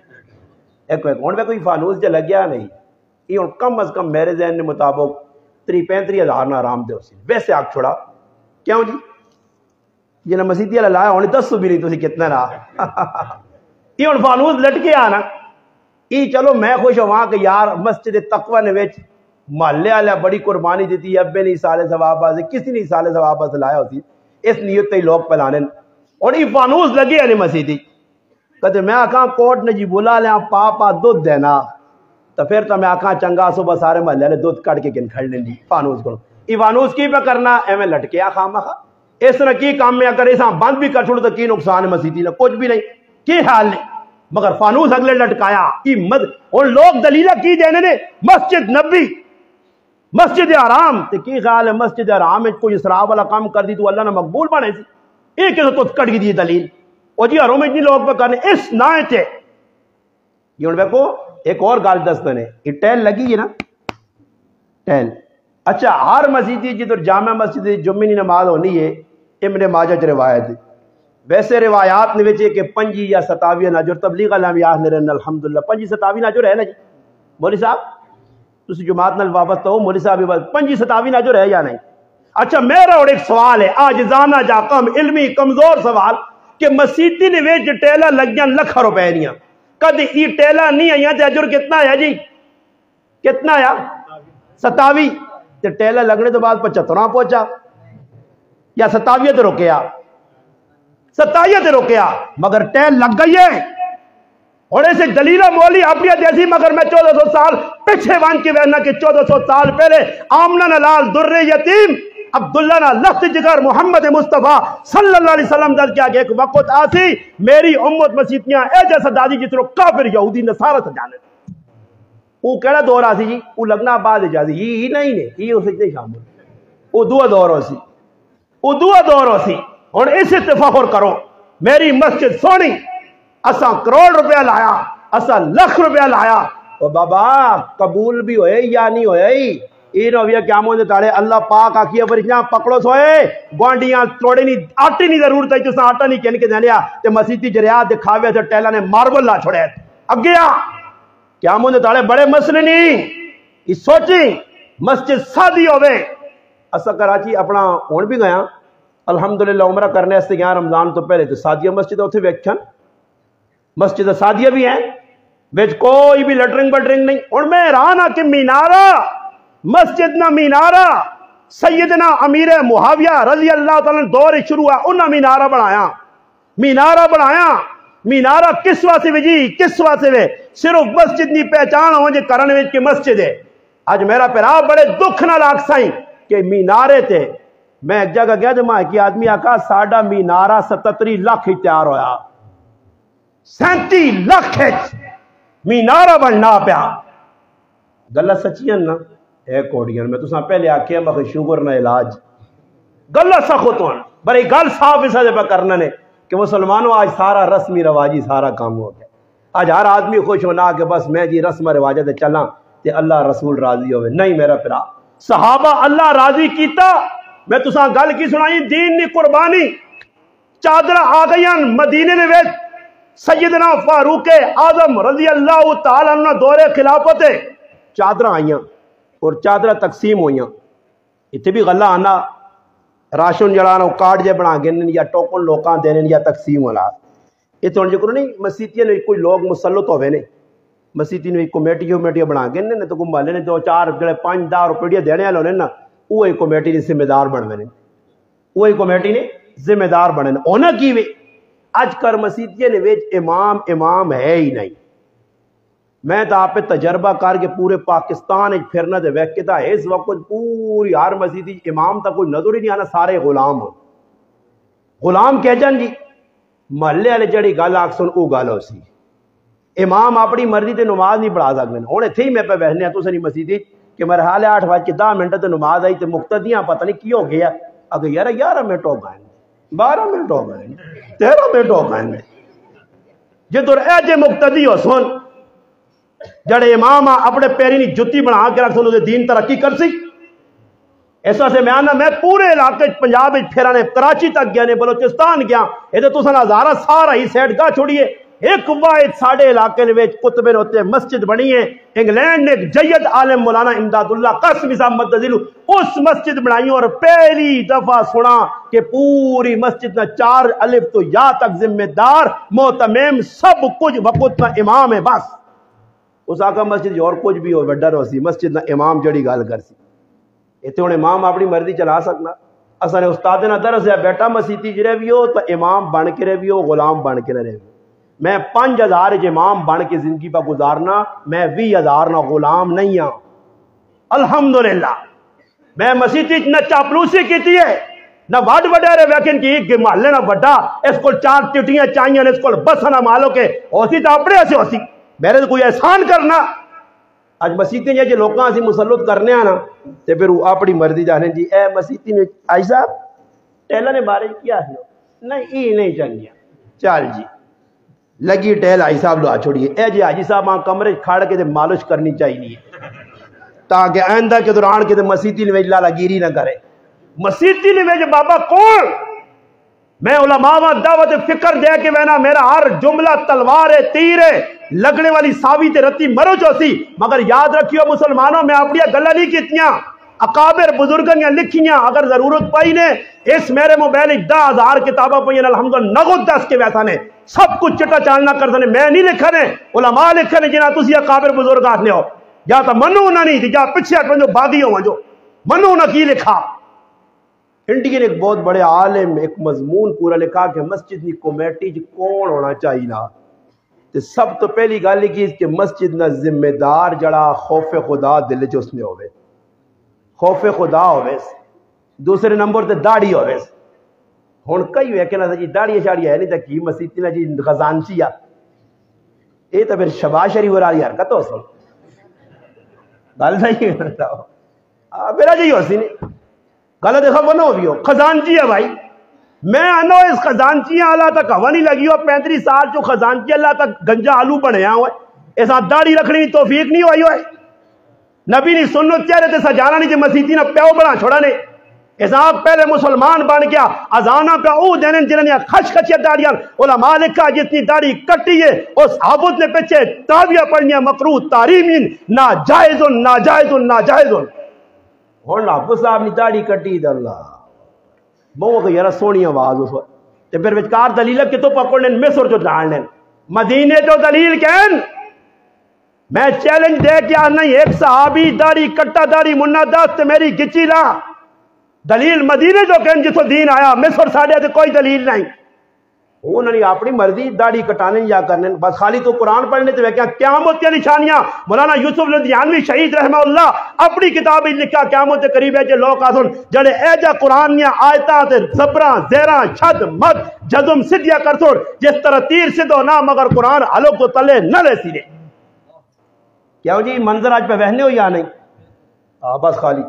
ایک میں کوئی فانوس جا لگیا نہیں یہ کم از کم میرے ذہن نے مطابق 35 ہزار نہ آرام دے اسی ویسے آگ چھوڑا کیوں جی یہ نہ مسیدی اللہ لایا ہونے 10 بھی نہیں تو کتنا رہا یہ فانوس لٹ کے آنا یہ چلو میں خوش ہوں وہاں کہ یار مسجد تقوی نے ویچ محلے والے بڑی قربانی دیتی ابے نہیں سالے ثوابہ سے کسی نہیں سالے ثوابہ سے لایا ہوتی اس نیت تے لوگ پلانے اور یہ فانوس لگے ہیں مسیدی کہتے میں آکھاں کوٹ نے جی بلا لیا پاپا دودھ دینا تو پھر تو میں آکھاں چنگا صبح سارے محلے دودھ کٹ کے کن کھڑ لیں جی فانوس کرو یہ فانوس کی پہ کرنا ایویں لٹکے آخا مخا اس طرح کی کام میں اگر ایسا بند بھی کر چھوڑو تو کی نقصان ہے مسیدی نے کچھ بھی نہیں کی حال نہیں مگر فانوس اگلے لٹکایا اور لوگ دلیلہ کی دینے نے مسجد نبی مسجد حرام تے کی خیال ہے مسجد حرام میں کوئی اسراف والا کام کر دی تو اللہ نے مقبول بنے سی ایک تو کٹ گئی دی دلیل اور جی حرام اتنی لوگ پہ کرنے اس نائے تھے یہ انہوں کو ایک اور گال دستنے یہ ٹیل لگی ہے نا ٹیل اچھا ہر مسجدی جدھر جامع مسجد جمعی نماز ہونی ہے ابن ماجہ روایت ہے ویسے روایات نے وچے کہ 5 یا 27 ناجر تبلیغ علام یا نرن الحمدللہ 5 27 ناجر ہے نا جی مولی صاحب تسی جماعت نال وابستہ ہو مولی صاحب 5 27 ناجر ہے یا نہیں اچھا میرا اور ایک سوال ہے آج زانا جا کم علمی کمزور سوال کہ مسیدی نے ویچ ٹیلہ لگ جان لکھ روپے نہیں کد یہ ٹیلہ نہیں آیا تے اجر کتنا ہے جی کتنا ہے 27 تے ٹیلہ لگنے تو بعد 75 پہنچا یا 27 تے رکیا 27 تے رکیا مگر ٹیل لگ گئی ہے اور ایسے دلیلہ مولی اپنی دیسی مگر میں 1400 سال پیچھے وان کی وینا کہ 1400 سال پہلے آمنہ نلال در یتیم عبداللہ نا لخت جگر محمد مصطفیٰ صلی اللہ علیہ وسلم دل کیا کہ ایک وقت آسی میری امت مسیدیاں اے جیسا دادی جس رو کافر یہودی نصارہ سے جانے وہ کہڑا دور آسی جی وہ لگنا بعد اجازی یہ نہیں نے یہ اسے نہیں شامل وہ دو دور ہو سی उदूआ दौर हो सी हुण इस तफखुर करो मेरी मस्जिद सोनी असा करोड़ रुपया लाया असा लाख रुपया लाया तो बाबा कबूल भी होए या नहीं होए ये ना होया क्या मोदे ताले अल्लाह पाक आखिए वरियां पकड़ो सोए गुआंढियां थोड़े नहीं आटे नहीं जरूरत है तुसा आटा नहीं किन के देनिया ते मसीती जरिया दिखावे ते टेला ने मार्बल ला छोड़े अगे आ क्या मोदे ताले बड़े मसले नहीं ये सोची मस्जिद सादी होवे असा कराची अपना हुण भी गया अल्हम्दुलिल्लाह उमरा करने वास्ते गया रमजान तो पहले तो सादिया मस्जिद उत्थे वेखन मस्जिद सादिया भी है विच कोई भी लटरिंग बटरिंग नहीं हुण मैं हैरान आ कि मीनारा मस्जिद ना मीनारा सैयदना अमीर मुआविया रजी अल्लाह तआला दौर शुरू हुआ उन्हें मीनारा बनाया मीनारा किस वास्ते वे जी किस वास्ते वे सिर्फ मस्जिद की पहचान हो जे करन विच कि मस्जिद है अज मेरा भरा बड़े दुख नाल आख साईं कि मीनारे ते मैं एक जगह गया जमा कि आदमी आखा साडा मीनारा 77 लाख ही तैयार होया 37 लाख मीनारा बनना पिया गल्लां सच्चियां ना ए कोड़ियां मैं तुसा पहले आखिया मैं शुगर ना इलाज गल्लां सखत होन बड़ी गल साफ इस पे करना ने कि मुसलमानों आज सारा रस्मी रवाजी सारा काम हो गया आज हर आदमी खुश होना कि बस मैं जी रस्म रिवाजा ते चला ते अल्लाह रसूल राजी होवे नहीं मेरा भरा सहाबा अल्लाह राजी कीता मैं तुसा गल की सुनाई दीन दी कुर्बानी चादर आ गई मदीने दे विच सैयदना फारूक आजम रजी अल्लाह तआला अन्हु दौरे खिलाफत चादर आईयां और चादर तकसीम हुई इतने भी गल्ला आना राशन जड़ा कार्ड जे बना के या टोकन लोग देने या तकसीम वाला इतने हम जो नहीं मसीतियां कोई लोग मुसलत होवे ने मसीती ने कमेटी बना के ने तो घुमाले ने 2-4 जो 5-10 रुपये देने वाले होने ना वो कमेटी ने जिम्मेदार बनवे ने वो कमेटी ने जिम्मेदार बने उन्हें की वे अजकल मसीतियां ने इमाम है ही नहीं मैं तो आप तजर्बा करके पूरे पाकिस्तान फिरना तो वैकता है इस वक्त पूरी हर मसीदी इमाम तक कोई नजर ही नहीं आना सारे गुलाम कह जान जी महल्ले वाले जड़ी गल आख सुन वो गल हो सी इमाम अपनी मर्जी से नमाज नहीं पढ़ा सकते हूँ इतने ही मैं पे बैठने तुम नहीं मसीदी कि मेरे हाल 8:10 मिनट तो नमाज आई तो मुक्तदियां पता नहीं की हो गया अगर 11 मिनट हो गए 12 मिनट हो गए 13 मिनट हो गए जो ऐजे मुक्तदी हो सुन जड़े इमाम अपने पैरी की जुत्ती बना के रख सुन दीन तरक्की कर सी इस वास्ते मैं आना मैं पूरे इलाके पंजाब फिरा ने कराची तक गया ने बलोचिस्तान गया ये तो हजारा सारा ही सैड गा छोड़िए एक वाहिद साडे इलाके में कुतबे होते मस्जिद बनी है इंग्लैंड ने एक जयद आलिम मौलाना इमदादुल्लाह कासमी साहब मददिलु उस मस्जिद बनाई और पहली दफा सुना कि पूरी मस्जिद ना 4 अलिफ तो या तक जिम्मेदार मोहतमीम सब कुछ वकुत ना इमाम है बस उस आका मस्जिद और कुछ भी हो वड्डा रोसी मस्जिद ना इमाम जड़ी गल कर सी इतने हूँ इमाम अपनी मर्जी चला सकना असा ने उस्ताद ना दरस है बेटा मसीती च रह भी हो तो इमाम बन के रह भी हो गुलाम बन के रह भी मैं 5000 इमाम बन के जिंदगी पर गुजारना मैं 20,000 ना गुलाम नहीं हाँ अल्हम्दुलिल्लाह मैं मसीती न चापलूसी की है न वड वडेरे वैकन की महल्ले ना वड्डा इसको 4 टिटियां चाहिए इसको बस ना मालो के होसी तो अपने ऐसे होसी मेरे तो कोई एहसान करना अज मसीती जो लोग अं मुसलत करने ना तो फिर वो अपनी मर्जी जाने जी ए मसीती ने आई साहब टैला ने बारे किया नहीं ये नहीं चाहिए चल जी लगी टहल आई साहब लो छोड़िए ए जी हाजी साहब वहां कमरे खड़ के मालिश करनी चाहिए ताकि आइंदा के दौरान के मसीती ने लालागिरी ना करे मसीती ने बाबा कौन मैं उलमा दावत फिक्र दे के वहना मेरा हर जुमला तलवार है तीर है लगने वाली सावी ते रत्ती मरो चौसी मगर याद रखियो मुसलमानों में अपनी गल्ला नहीं कीतियां अकाबिर बुजुर्गों लिखियां अगर जरूरत पाई ने इस मेरे मोबाइल 10,000 किताबा पई अल्हम्दुलिल्लाह नगद 10 के वैसा ने सब कुछ चिट्टा चालना कर दने मैं नहीं लिखा ने उलमा लिखे ने जिन्हें तुसी अकाबिर बुजुर्ग आखने हो या तो मनु ना नहीं या पीछे हट वजो बागी हो वजो मनु ना की लिखा इंडियन एक बहुत बड़े आलिम एक मजमून पूरा लिखा कि मस्जिद की कमेटी कौन होना चाहिए ना तो सब तो पहली गल कि मस्जिद ना जिम्मेदार जड़ा खौफ खुदा दिल च उसने होवे खौफ खुदा होवे दूसरे नंबर ते दाढ़ी होवे हुण कई वे कहना जी दाढ़ी शाड़ी है नहीं तो की मसीती ना जी खजानची आ ये तो फिर शबाज शरीफ वाली हरकत हो सुन गल सही मेरा जी हो सी नहीं غلط خبر نہ ہو بھی ہو خزانچی ہے بھائی میں آنا اس خزانچی اللہ تک ہوا نہیں لگی ہو 35 سال جو خزانچی اللہ تک گنجا آلو بنیا ہوئے ایسا داڑھی رکھنے کی توفیق نہیں ہوئی ہوئے نبی نے سنت چہرے تے سجانا نہیں جی مسیحی نہ پیو بڑا چھوڑا نے ایسا آپ پہلے مسلمان بن گیا ازانہ پہ او دینے جنہوں نے خش خشیت داڑیاں علماء لکھا جتنی داڑھی کٹی ہے اس حافظ نے پیچھے تاویہ پڑھنیا مکروہ تحریمین ناجائزن ناجائزن ناجائزن اور حافظ صاحب نے داڑھی کٹی دے اللہ بہو کہ یارا سونی آواز اس وقت تے پھر وچکار دلیل کہ تو پکڑنے مصر جو جاننے مدینے جو دلیل کہن میں چیلنج دے کیا نہیں ایک صحابی داڑھی کٹا داڑھی منا دست میری گچی لا دلیل مدینے جو کہن جسو دین آیا مصر ساڑھے تے کوئی دلیل نہیں انہوں نے اپنی مرضی داڑھی کٹانے یا کرنے بس خالی تو قرآن پڑھنے تے کیا قیامت کی نشانیاں مولانا یوسف لدھیانوی شہید رحمہ اللہ اپنی کتاب لکھا قیامت کے قریب ہے جو لوگ آسن جڑے ایجا قرآن نیا آیتاں تے زبراں زیراں چھد مد جزم سدیا کرسوڑ جس طرح تیر سدھو نہ مگر قرآن علوق تو تلے نہ لے سیدھے کیا جی منظر آج پہ بہنے ہو یا نہیں بس خالی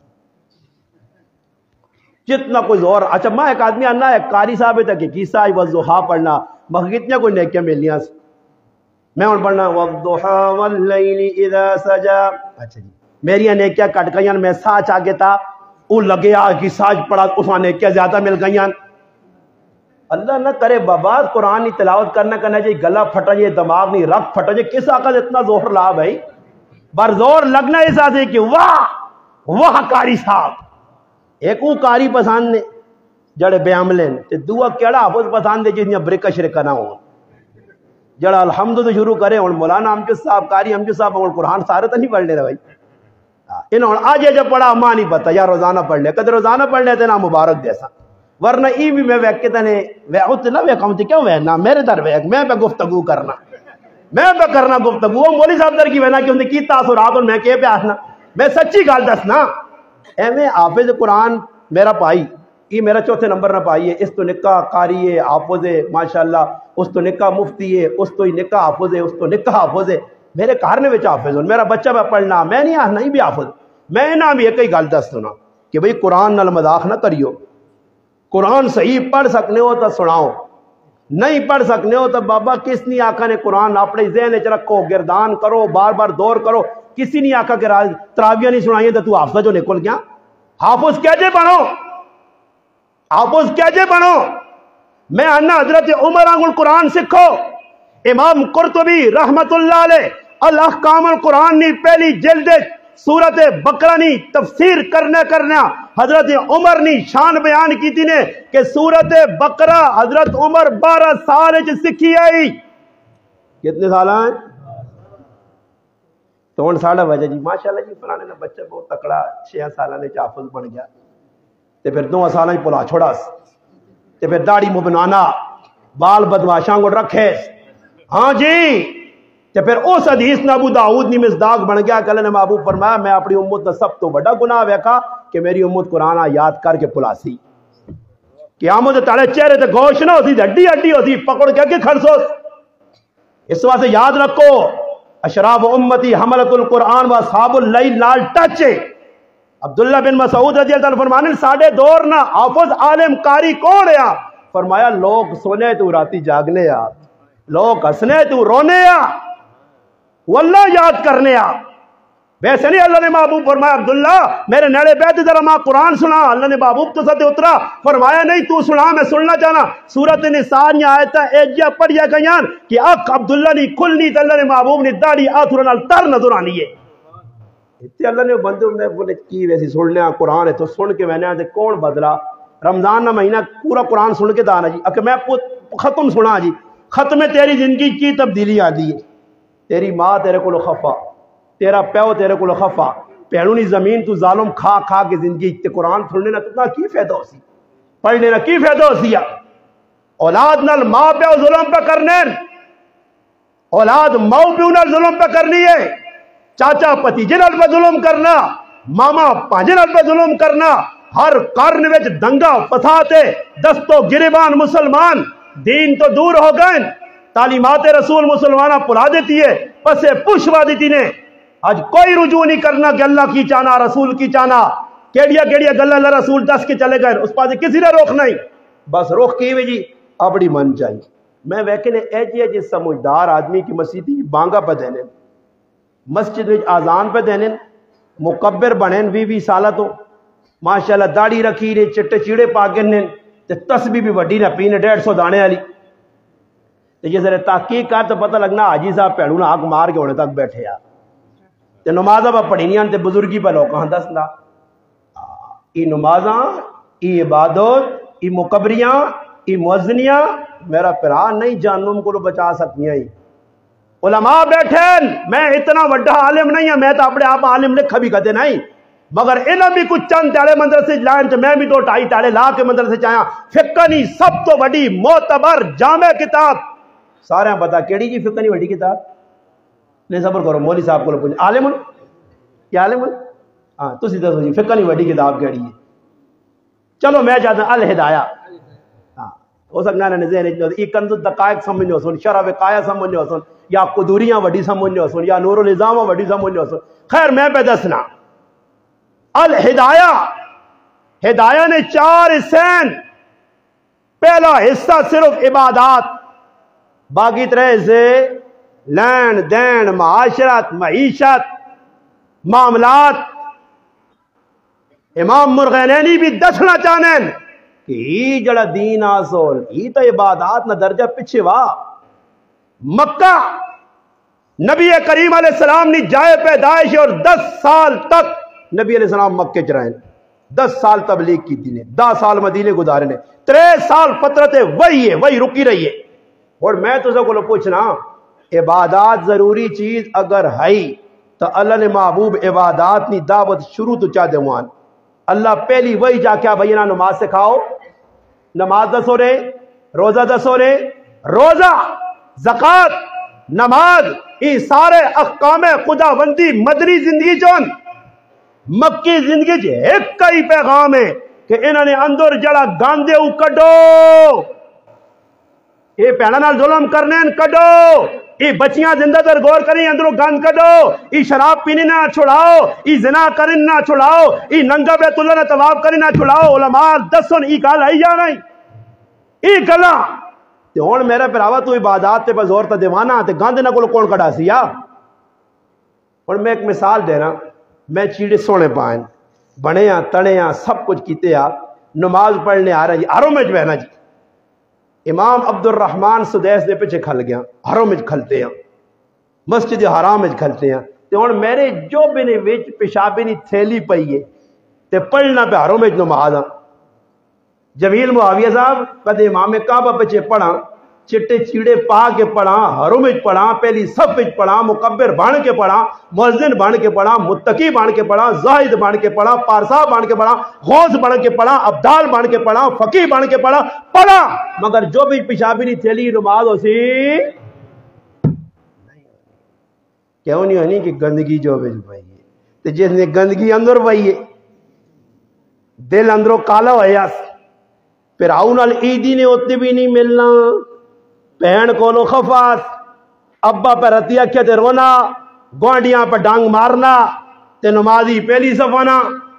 جتنا کوئی زور اچھا میں ایک آدمی آنا ہے قاری صاحب تک کہ قصہ آج وضحا پڑھنا مگر کتنا کوئی نیکیاں ملنیاں میں ان پڑھنا وضحا واللیل اذا سجا اچھا جی میری نیکیاں کٹ گئیاں میں ساچ آگے تھا وہ لگے آگی ساچ پڑھا اس میں نیکیاں زیادہ مل گئیاں اللہ نہ کرے بابا قرآن کی تلاوت کرنا جی گلا پھٹا جی دماغ نہیں رکھ پھٹا جی کس آقا اتنا زور لا بھائی بر زور لگنا اس آسے کہ واہ قاری صاحب ایک وہ قاری پسند نے جڑے بے عملے تے دعا کیڑا حافظ پسند ہے جنیا برکہ شرکہ نہ ہو جڑا الحمد تو شروع کرے اور مولانا امجد صاحب قاری امجد صاحب اور قرآن سارے تو نہیں پڑھ لے رہے بھائی انہوں آج جب پڑھا ماں نہیں پتا یا روزانہ پڑھ لے کدھر روزانہ پڑھ لیتے نا مبارک جیسا ورنہ ای بھی میں ویکتے نے ویکتے نہ ویکاؤں تھی کیوں وینا میرے در ویک میں پہ گفتگو کرنا میں پہ کرنا گفتگو وہ مولی صاحب در کی وینا کہ انہیں کی تاثرات اور میں کہے پہ آسنا میں سچی گال دسنا ایویں حافظ قرآن میرا پائی یہ میرا چوتھے نمبر نہ پائی ہے اس تو نکاح قاری ہے حافظ ہے ماشاءاللہ اس تو نکاح مفتی ہے اس تو ہی نکاح حافظ ہے اس تو نکاح حافظ ہے میرے گھر نے وچ حافظ ہوں میرا بچہ پہ پڑھنا میں نہیں آنا ہی بھی حافظ میں نہ بھی ایک ہی گل دس سنا کہ بھئی قرآن نال مذاق نہ کریو قرآن صحیح پڑھ سکنے ہو تو سناؤ نہیں پڑھ سکنے ہو تو بابا کس نہیں آقا نے قرآن اپنے ذہن چ رکھو گردان کرو بار بار دور کرو کسی نہیں آقا کہ تراویہ نہیں سنائیے تو تو حافظ جو نکل گیا حافظ کیجے بنو حافظ کیجے بنو میں آنا حضرت عمر آنگل قرآن سکھو امام قرطبی رحمت اللہ علیہ الاحکام القرآن نی پہلی جلد سورت بقرہ نی تفسیر کرنا حضرت عمر نی شان بیان کی تھی نے کہ سورت بقرہ حضرت عمر 12 سال سکھی آئی کتنے سال ہیں تو ان سالہ وجہ جی ماشاءاللہ جی فلانے نے بچہ بہت تکڑا 6 سالہ نے حافظ بن گیا تے پھر 2 سالہ پلا چھوڑا تے پھر داڑھی مبنانا بال بدماشاں کو رکھے ہاں جی تے پھر اس حدیث نے ابو داؤد نے مصداق بن گیا کہ اللہ نے محبوب فرمایا میں اپنی امت کا سب تو بڑا گناہ ویکھا کہ میری امت قرآن یاد کر کے پلاسی قیامت تالے چہرے تے گوشت نہ ہوتی ہڈی ہڈی ہوتی پکڑ کے کھڑسو اس واسطے یاد رکھو اشراف امتی حملت القرآن و اصحاب اللیل نال ٹچ عبداللہ بن مسعود رضی اللہ عنہ فرمانے ساڑھے دور نہ حافظ عالم قاری کون ہے فرمایا لوگ سونے تو راتی جاگنے آ لوگ ہسنے تو رونے آ واللہ یاد کرنے آ ویسے نہیں اللہ نے محبوب فرمایا عبداللہ میرے نیڑے بیٹھ ذرا ماں قرآن سنا اللہ نے محبوب تو ستے اترا فرمایا نہیں تو سنا میں سننا چاہنا سورت نساء نے آیتا ایجیا پڑھیا گیان کہ اک عبداللہ نے کھلنی تو اللہ نے محبوب نے داڑھی آتھر نال تر نظر آنی ہے اتنے اللہ نے بندے میں بولے کی ویسی سننے قرآن ہے تو سن کے میں نے آتے کون بدلا رمضان نہ مہینہ پورا قرآن سن کے دانا جی اکہ میں ختم سنا جی ختم میں تیری زندگی کی تبدیلی آ دی ہے تیری ماں تیرے کو خفا تیرا پیو تیرے کو خفا پیڑونی زمین تو ظالم کھا کھا کے زندگی تے قرآن پڑھنے نہ کتنا کی فائدہ ہو سی پڑھنے نہ کی فائدہ ہو سی اولاد نال ماں پیو ظلم پہ کرنے اولاد ماں پیو نال ظلم پہ کرنی ہے چاچا پتیجے نال پہ ظلم کرنا ماما پانجے نال پہ ظلم کرنا ہر قرن وچ دنگا فساد دستو گریبان مسلمان دین تو دور ہو گئے تعلیمات رسول مسلمانہ پلا دیتی ہے پسے پشوا دیتی نے آج کوئی رجوع نہیں کرنا کہ اللہ کی چانا رسول کی چانا کیڑیا کیڑیا گلا اللہ رسول دس کے چلے گئے، اس پاس کسی نے روک نہیں، بس روک کی وے جی اپنی من چاہیے۔ میں ویکنے ایجی سمجھدار آدمی کی مسجد بانگا پہ دینے، مسجد میں آزان پہ دینے، مکبر بنیں 20 سالہ تو ماشاءاللہ داڑھی رکھی نے، چٹے چیڑے پا کے نے، تے تسبیح بھی وڈی نہ پینے 150 دانے والی، تے یہ ذرا تحقیق کر تو پتہ لگنا حاجی صاحب پیڑوں نہ آگ مار کے ہونے تک بیٹھے آ تے نمازاں پہ پڑھینیاں تے بزرگی پہ لوکاں دسدا ای نمازاں ای عبادت ای مکبریاں ای مؤذنیاں میرا پرا نہیں جہنم کو بچا سکتیاں ہی۔ علماء بیٹھے، میں اتنا وڈا عالم نہیں ہوں، میں تو اپنے آپ عالم لکھا بھی کہتے نہیں، مگر علم بھی کچھ چند تاڑے مدرسے لائن تو میں بھی 2-2.5 تاڑے لا کے مدرسے چاہیاں۔ فقہ نہیں سب تو بڑی معتبر جامع کتاب سارے ہیں پتا کیڑی جی فقہ نہیں بڑی کتاب؟ نہیں صبر کرو مولوی صاحب کو پوچھ عالم کیا عالم ہاں تسی دسو جی فقہ نہیں بڑی کتاب کیڑی ہے؟ چلو میں چاہتا ہوں الہدایہ، ہاں ہو سکنا ہے ذہن یہ کنز الدقائق سمجھو سن، شرح وقایہ سمجھو سن، یا قدوریاں وڈی سمجھو سن، یا نور النظام وڈی سمجھو سن۔ خیر میں پہ دسنا الہدایہ، ہدایہ نے 4 حصے، پہلا حصہ صرف عبادات، باقی 3 حصے لین دین معاشرت معیشت معاملات۔ امام مرغینینی بھی دسنا چاہنے کہ یہ جڑا دین آسول یہ تو عبادات نہ درجہ پیچھے وا۔ مکہ نبی کریم علیہ السلام نے جائے پیدائش اور 10 سال تک نبی علیہ السلام مکے چ رہے، 10 سال تبلیغ کی تھی نے، 10 سال مدینے گزارے نے، 3 سال فترت وہی ہے، وہی رکی رہی ہے۔ اور میں تو سب کو پوچھنا عبادات ضروری چیز اگر ہے تو اللہ نے محبوب عبادات نی دعوت شروع تو چاہ دیوان، اللہ پہلی وہی جا کیا بھئینا نماز سکھاؤ، نماز دسو رے، روزہ دسو رے، روزہ زکوٰۃ نماز یہ سارے احکام خدا بندی مدنی زندگی چون مکی زندگی چ ایک کئی پیغام ہے کہ انہوں نے اندر جڑا گاندے او کڈو، یہ پیڑا نال ظلم کرنے کڈو، یہ بچیاں زندہ در غور کریں اندروں گند کڈو، یہ شراب پینے نہ چھڑاؤ، یہ زنا کریں نہ چھڑاؤ، یہ ننگا بیت اللہ نہ طواف کریں نہ چھڑاؤ۔ علماء دسن یہ گل آئی یا نہیں؟ یہ گلاں تے ہن میرے پراوا تو عبادات تے زور تے دیوانا تے گند نہ کول کڈا سی یا۔ ہن میں ایک مثال دینا، میں چیڑے سونے پائیں بنے ہاں تڑے ہاں سب کچھ کیتے ہاں، نماز پڑھنے آ رہا جی حرم وچ بہنا جی، امام عبد الرحمن سدیس دے پیچھے کھل گیا، حرم وچ کھلتے ہیں، مسجد حرام وچ کھلتے ہیں، تے ہن میرے جو بھی نے وچ پیشابی نی تھیلی پئی ہے تے پڑھنا پہ حرم وچ نماز۔ جمیل معاویہ صاحب کدے امام کعبہ پیچھے پڑھا، چٹے چیڑے پا کے پڑھا، حرم وچ پڑھا، پہلی صف وچ پڑھا، مکبر بن کے پڑھا، مؤذن بن کے پڑھا، متقی بن کے پڑھا، زاہد بن کے پڑھا، پارسا بن کے پڑھا، غوث بن کے پڑھا، ابدال بن کے پڑھا، فقیہ بن کے پڑھا، مگر جو بھی پیشابی نہیں تھیلی نماز ہو سی کیوں نہیں ہونی کہ گندگی جو بھی پئی ہے، تے جس نے گندگی اندر پئی ہے دل اندروں کالا ہویا، پھر آؤ نال عیدی نے اتنے بھی نہیں ملنا، بہن کولو خفاس، ابا پہ رتی اکھے تے رونا، گوانڈیاں پہ ڈانگ مارنا تے نمازی پہلی صفانا،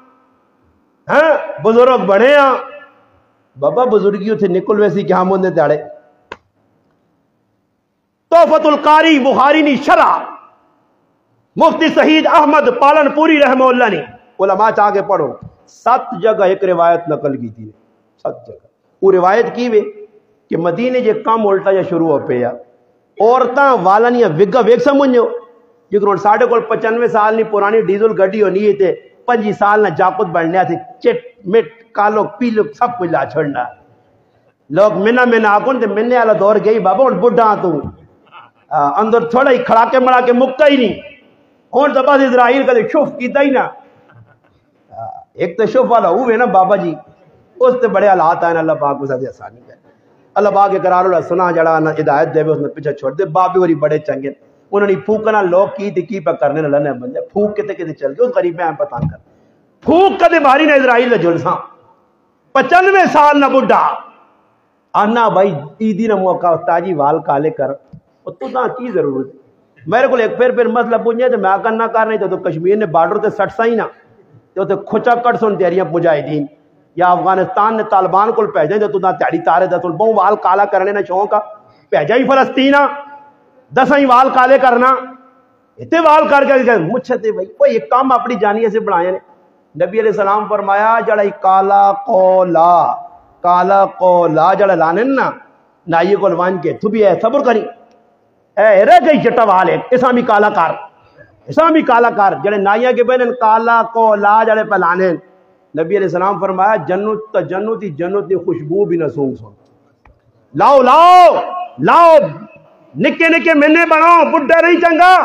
بزرگ بڑھے ہاں بابا بزرگیوں تھے نکل ویسی کیا موندے تاڑے۔ تحفۃ القاری بخاری نی شرح مفتی سعید احمد پالن پوری رحمہ اللہ نے علماء چاہ کے پڑھو 7 جگہ ایک روایت نقل کی تھی، 7 جگہ وہ روایت کی وے کہ مدینے جے کم الٹا یا شروع ہو پیا عورتاں والانیاں وگا ویک سمجھو جکر ساڑھے کول 95 سال نی پرانی ڈیزل گڈی ہونی ہے تے 5 سال نہ جاقت بننے تھے، چٹ مٹ کالو پیلو سب کچھ لا چھڑنا، لوگ منا آکن تے منے والا دور گئی بابا ہن بڈھا تو اندر تھوڑا ہی کھڑا کے مڑا کے مکتا ہی نہیں، ہن تو بس اسرائیل کدے شوف کیتا ہی نہ، ایک تو شوف والا ہوئے نا بابا جی اس تے بڑے حالات آئے اللہ پاک کو ساتھ آسانی ہے، اللہ پاک کے قرار اللہ سنا جڑا نہ ہدایت دے اس نے پیچھے چھوڑ دے، بابی وری بڑے چنگے انہوں نے پھوکنا لوگ کی تھی کی پہ کرنے نہ لنے بندے پھوک کتے کتے چل گئے اس غریب میں پتہ کر پھوک کدے ماری نہ اسرائیل دے جلساں 95 سال نہ بڈھا آنا بھائی عیدی نہ موقع تاجی وال کالے کر تو نہ کی ضرورت ہے میرے کو ایک پھر مسئلہ پوچھے تو میں کرنا کر نہیں تو کشمیر نے بارڈر تے سٹ سا ہی نہ تو تے کھچا کٹ سن تیریاں مجاہدین یا افغانستان نے طالبان کو بھیجیں تو نہ تیاری تارے دس بہو وال کالا کرنے نہ شوق بھیجا ہی فلسطین 10 وال کالے کرنا اتنے وال کر کے مچھتے بھائی کوئی ایک کام اپنی جانیے سے بنایا نے نبی علیہ السلام فرمایا جڑا کالا کولا جڑا لانے نا نائیے کو لوان کے تو بھی ہے صبر کری اے رہ گئی چٹا وال ہے اسامی کالا کار جڑے نائیاں کے بہن کالا کولا جڑے پہ لانے نبی علیہ السلام فرمایا جنت دی خوشبو بھی نہ سونگ سن لاؤ نکے منے بناؤ بڈھا نہیں چنگا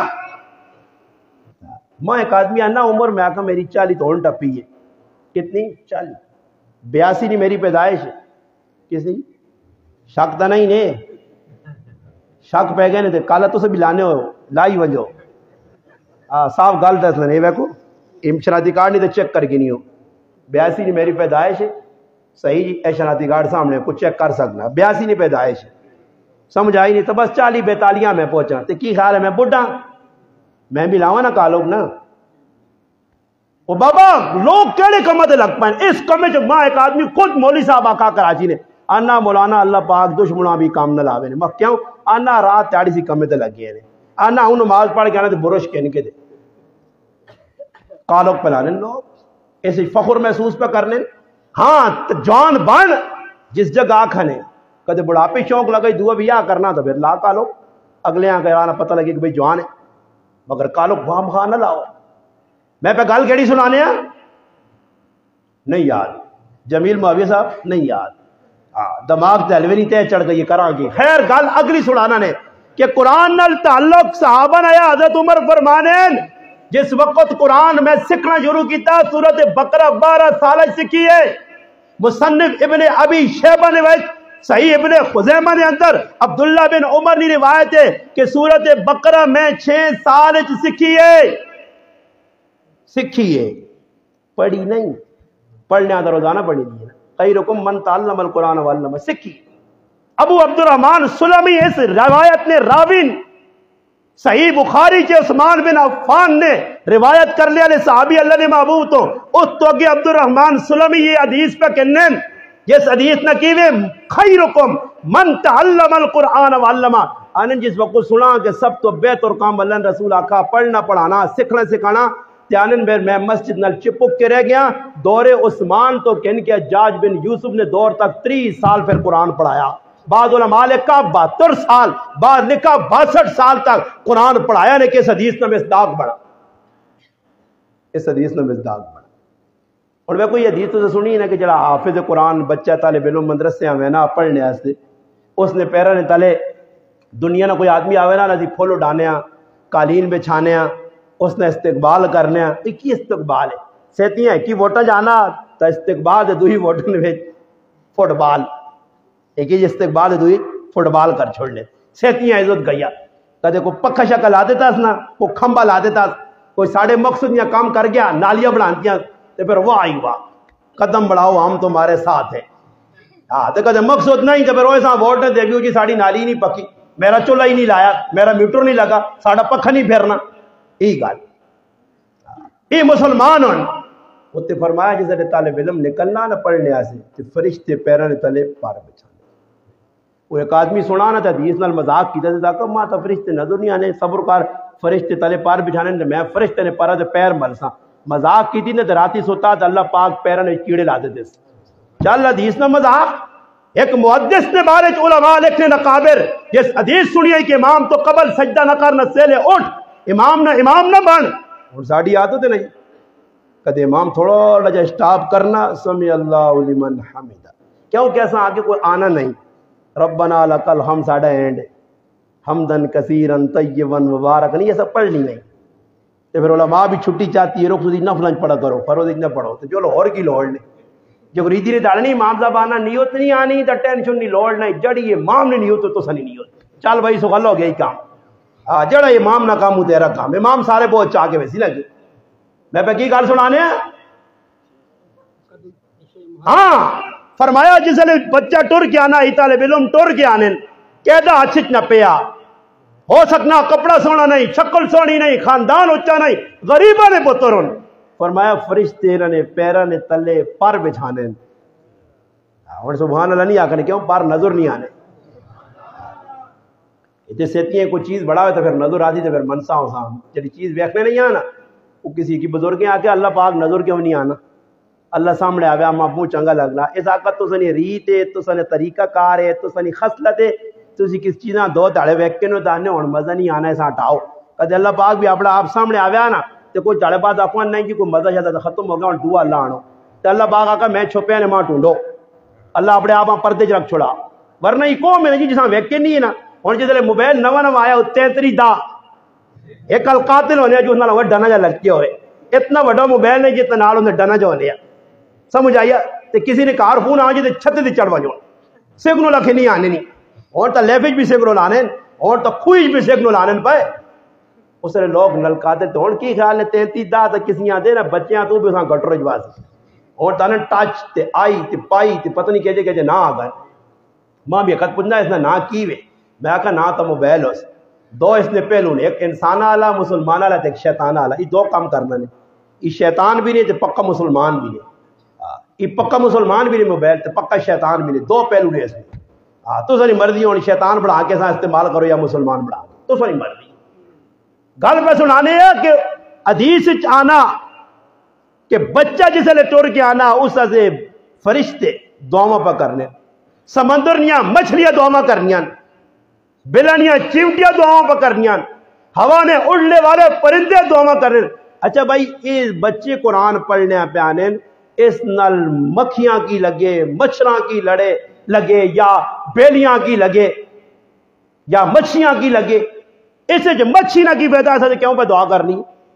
میں ایک آدمی آنا عمر میں آکا میری 40 تو ٹپی ہے کتنی 40 82 نہیں میری پیدائش کسی شک تو نہیں نے شک پہ گئے نہیں کالا تو سے بھی لانے ہو لائی وجو صاف گل دس نہیں ویکو شناختی کارڈ نہیں تو چیک کر کے نہیں ہو 82 نہیں میری پیدائش ہے صحیح جی اے شناختی کارڈ سامنے کچھ چیک کر سکنا 82 نہیں پیدائش ہے سمجھ آئی نہیں تو بس 40-42 میں پہنچا تو کی خیال ہے میں بڈھا میں بھی لاؤں نا کالوگ نا وہ بابا لوگ کیڑے کمے تے لگ پائیں اس کمے جو ماں ایک آدمی خود مولوی صاحب آقا کراچی نے آنا مولانا اللہ پاک دشمنوں بھی کام نہ لاوے نے میں کیوں آنا رات تیاڑی سی کمے تے لگ گئے نے آنا ہوں نماز پڑھ کے آنا تے برش کے نکے دے کالوگ پلانے لوگ ایسے فخر محسوس پہ کرنے ہاں جان بان جس جگہ آکھنے کدے بڑھاپے شوق لگئی دعا بھی یا کرنا تو پھر لا کالوگ اگلے آن کے آنا پتہ لگے کہ بھئی جوان ہے مگر کالوگ وہاں مخواہ نہ لاؤ میں پہ گل کیڑی سنانے ہیں نہیں یاد جمیل معاویہ صاحب نہیں یاد دماغ تے حلوے نہیں تے چڑھ گئی کراں گی خیر گل اگلی سنانا نے کہ قرآن نال تعلق صحابہ نے حضرت عمر فرمانے جس وقت قرآن میں سکھنا شروع کیتا سورۃ بقرہ 12 سال سکھی ہے مصنف ابن ابی شیبہ نے صحیح ابن خزیمہ نے اندر عبداللہ بن عمر نے روایت ہے کہ سورۃ بقرہ میں 6 سال سکھی ہے پڑھی نہیں پڑھنے آدھا روزانہ پڑھی نہیں ہے خیرکم من تعلم القرآن وعلمہ سکھی ابو عبد الرحمن سلمی اس روایت نے راوین صحیح بخاری کے عثمان بن عفان نے روایت کر لیا صحابی اللہ نے محبوب تو اس تو اگے عبد الرحمن سلمی یہ حدیث پہ کہنے جس حدیث نہ کیوے خیرکم من تعلم القرآن وعلمہ آنن جس وقت سنا کہ سب تو بہتر کام اللہ رسول آقا پڑھنا پڑھانا سکھنا سکھانا تیانن میں مسجد نل چپک کے رہ گیا دور عثمان تو کہن کے حجاج بن یوسف نے دور تک 30 سال پھر قرآن پڑھایا بعض علماء لکھا 72 سال بعض لکھا 62 سال تک قرآن پڑھایا نے کہ اس حدیث نے مصداق بڑھا اور میں کوئی حدیث تو سنی ہے نا کہ جڑا حافظ قرآن بچہ طالب علم مدرسے آوے نا پڑھنے آستے اس نے پیرا نے تلے دنیا نہ کوئی آدمی آوے نا نہ پھول اڈانے قالین بچھانے اس نے استقبال کرنے ایک ہی استقبال ہے سہتیاں ایک ہی ووٹا جانا تو استقبال دے دوہی ووٹن میں فٹ بال ایک ہی استقبال دے دوہی فٹ بال کر چھوڑنے سہتیاں عزت گیا کدے کو پکھا شکل لا دیتا اس نا کو کھمبا لا دیتا کوئی ساڑھے مقصد یا کام کر گیا نالیاں بڑھانتیاں تو پھر واہ آئی واہ قدم بڑھاؤ ہم تمہارے ساتھ ہیں تو کدے مقصد نہیں تو پھر وہ ایسا ووٹ نے دیکھو جی ساڑھی نالی نہیں پکی میرا چولہا ہی نہیں لایا میرا میٹر نہیں لگا ساڑھا پکھا نہیں پھیرنا یہی گل یہ مسلمان ہوں اتنے فرمایا جسے طالب علم نکلنا نہ پڑھنے آسے تو فرشتے پیران تلے پار بچھانے وہ ایک آدمی سنا نا تھا حدیث نال مذاق کی تھا ماں تو فرشتے نظر نہیں آنے صبر کار فرشتے تلے پار بچھانے میں فرشتے نے پارا تو پیر ملسا مذاق کی تھی نہ راتی سوتا تو اللہ پاک پیران کیڑے لا دیتے چل حدیث نہ مذاق ایک محدث نے بارے علماء لکھنے نقابر جس حدیث سنیے کہ امام تو قبل سجدہ نہ کرنا سیلے اٹھ امام نہ بن اور ساڑھی عادت نہیں کدے امام تھوڑا لجا سٹاپ کرنا سمی اللہ لمن حمدہ کیوں کیسا آگے کوئی آنا نہیں ربنا لکل ہم ساڑھا اینڈ حمدن کثیرن طیبن مبارک نہیں یہ سب پڑھ لی نہیں تو پھر علماء بھی چھٹی چاہتی ہے رخ سدی نفلنج پڑھا کرو فروز نہ پڑھو تو جو لاہور کی لوڑ نہیں جو ریدی نے داڑنی امام صاحب آنا نیوت نہیں آنی تو ٹینشن نہیں لوڑ نہیں جڑی امام نے نیوت تو سنی نیوت چل بھائی سغل ہو گیا ہی کام جڑا امام نہ کام تیرا کام امام سارے بہت چاہ کے ویسی لگے میں پہ کی گل سنانے ہاں فرمایا جس نے بچہ ٹر کے آنا ہی طالب علم ٹر کے آنے کہدا اچھت نہ پیا ہو سکنا کپڑا سونا نہیں شکل سونی نہیں خاندان اچا نہیں غریبہ نے پتر فرمایا فرشتے انہوں نے پیروں نے تلے پر بچھانے اور سبحان اللہ نہیں آکھنے کیوں پر نظر نہیں آنے اتنے سیتی ہیں کوئی چیز بڑا ہوئے تو پھر نظر آتی تو پھر منسا ہو سام جب چیز ویکھنے نہیں آنا وہ کسی کی بزرگیں آ کے اللہ پاک نظر کیوں نہیں آنا اللہ سامنے آویا مابو چنگا لگنا اس آقت تو سنی ریت ہے تو سنی طریقہ کار ہے تو سنی خصلت ہے تو اسی کس چیزاں دو دھڑے ویکھے نو دانے اور مزہ نہیں آنا ایسا ہٹاؤ کہتے اللہ پاک بھی اپنا آپ سامنے آویا نا تو کوئی دھڑے بعد آخوان نہیں کہ کوئی مزہ شاید ختم ہو گیا اور دعا اللہ آنو تو اللہ پاک آقا میں چھپے نے ماں ٹھونڈو اللہ اپنے آپ پردے چ رکھ چھوڑا ورنہ ہی کو میں جساں ویکھے نہیں ہے نا اور جس موبائل نواں آیا 33 دا ایک القاتل ہونے جو اس ڈنا جا لگتے ہوئے اتنا بڑا موبائل نہیں جتنا نال انہیں ڈنا جا ہونے سمجھ آئیا تو کسی نے کار فون آ جائے چھت سے چڑھ بجو سگنل لکھے نہیں آنے نہیں اور تو لیفج بھی سگنل آنے اور تو خوش بھی سگنل آنے پائے اس نے لوگ نلکاتے تو ان کی خیال نے 33 دا تو کسی آتے نا بچیاں تو بھی اساں گٹر جواز اور تو انہیں ٹچ تے آئی تے پائی تے پتہ نہیں کہجے نہ آ گئے ماں بھی اکت پوچھنا اس نے نہ کی وے میں کہا نہ تو موبائل ہو دو اس نے پہلو نے ایک انسان آلا مسلمان آلا ایک شیطان آلا یہ دو کام کرنا نے یہ شیطان بھی نہیں تو پکا مسلمان بھی نہیں یہ پکا مسلمان بھی نہیں موبائل تو پکا شیطان بھی نہیں دو پہلو نے اس میں تو ساری مرضی ہونی شیطان بڑھا کے ساتھ استعمال کرو یا مسلمان بڑھا تو ساری مرضی گل پہ سنانے ہے کہ حدیث آنا کہ بچہ جسے لے ٹور کے آنا اس سے فرشتے دعا پہ کرنے سمندرنیاں مچھلیاں دعا کرنیاں بلانیاں چیمٹیاں دعاؤں پہ کرنیاں ہوا نے اڑنے والے پرندے دعا کرنے اچھا بھائی اس بچے قرآن پڑھنے پہ آنے اس نل مکھیاں کی لگے مچھراں کی لڑے لگے یا بیلیاں کی لگے یا مچھیاں کی لگے اسے جو مچھی نہ کی بیتا ایسا کیوں پہ دعا کرنی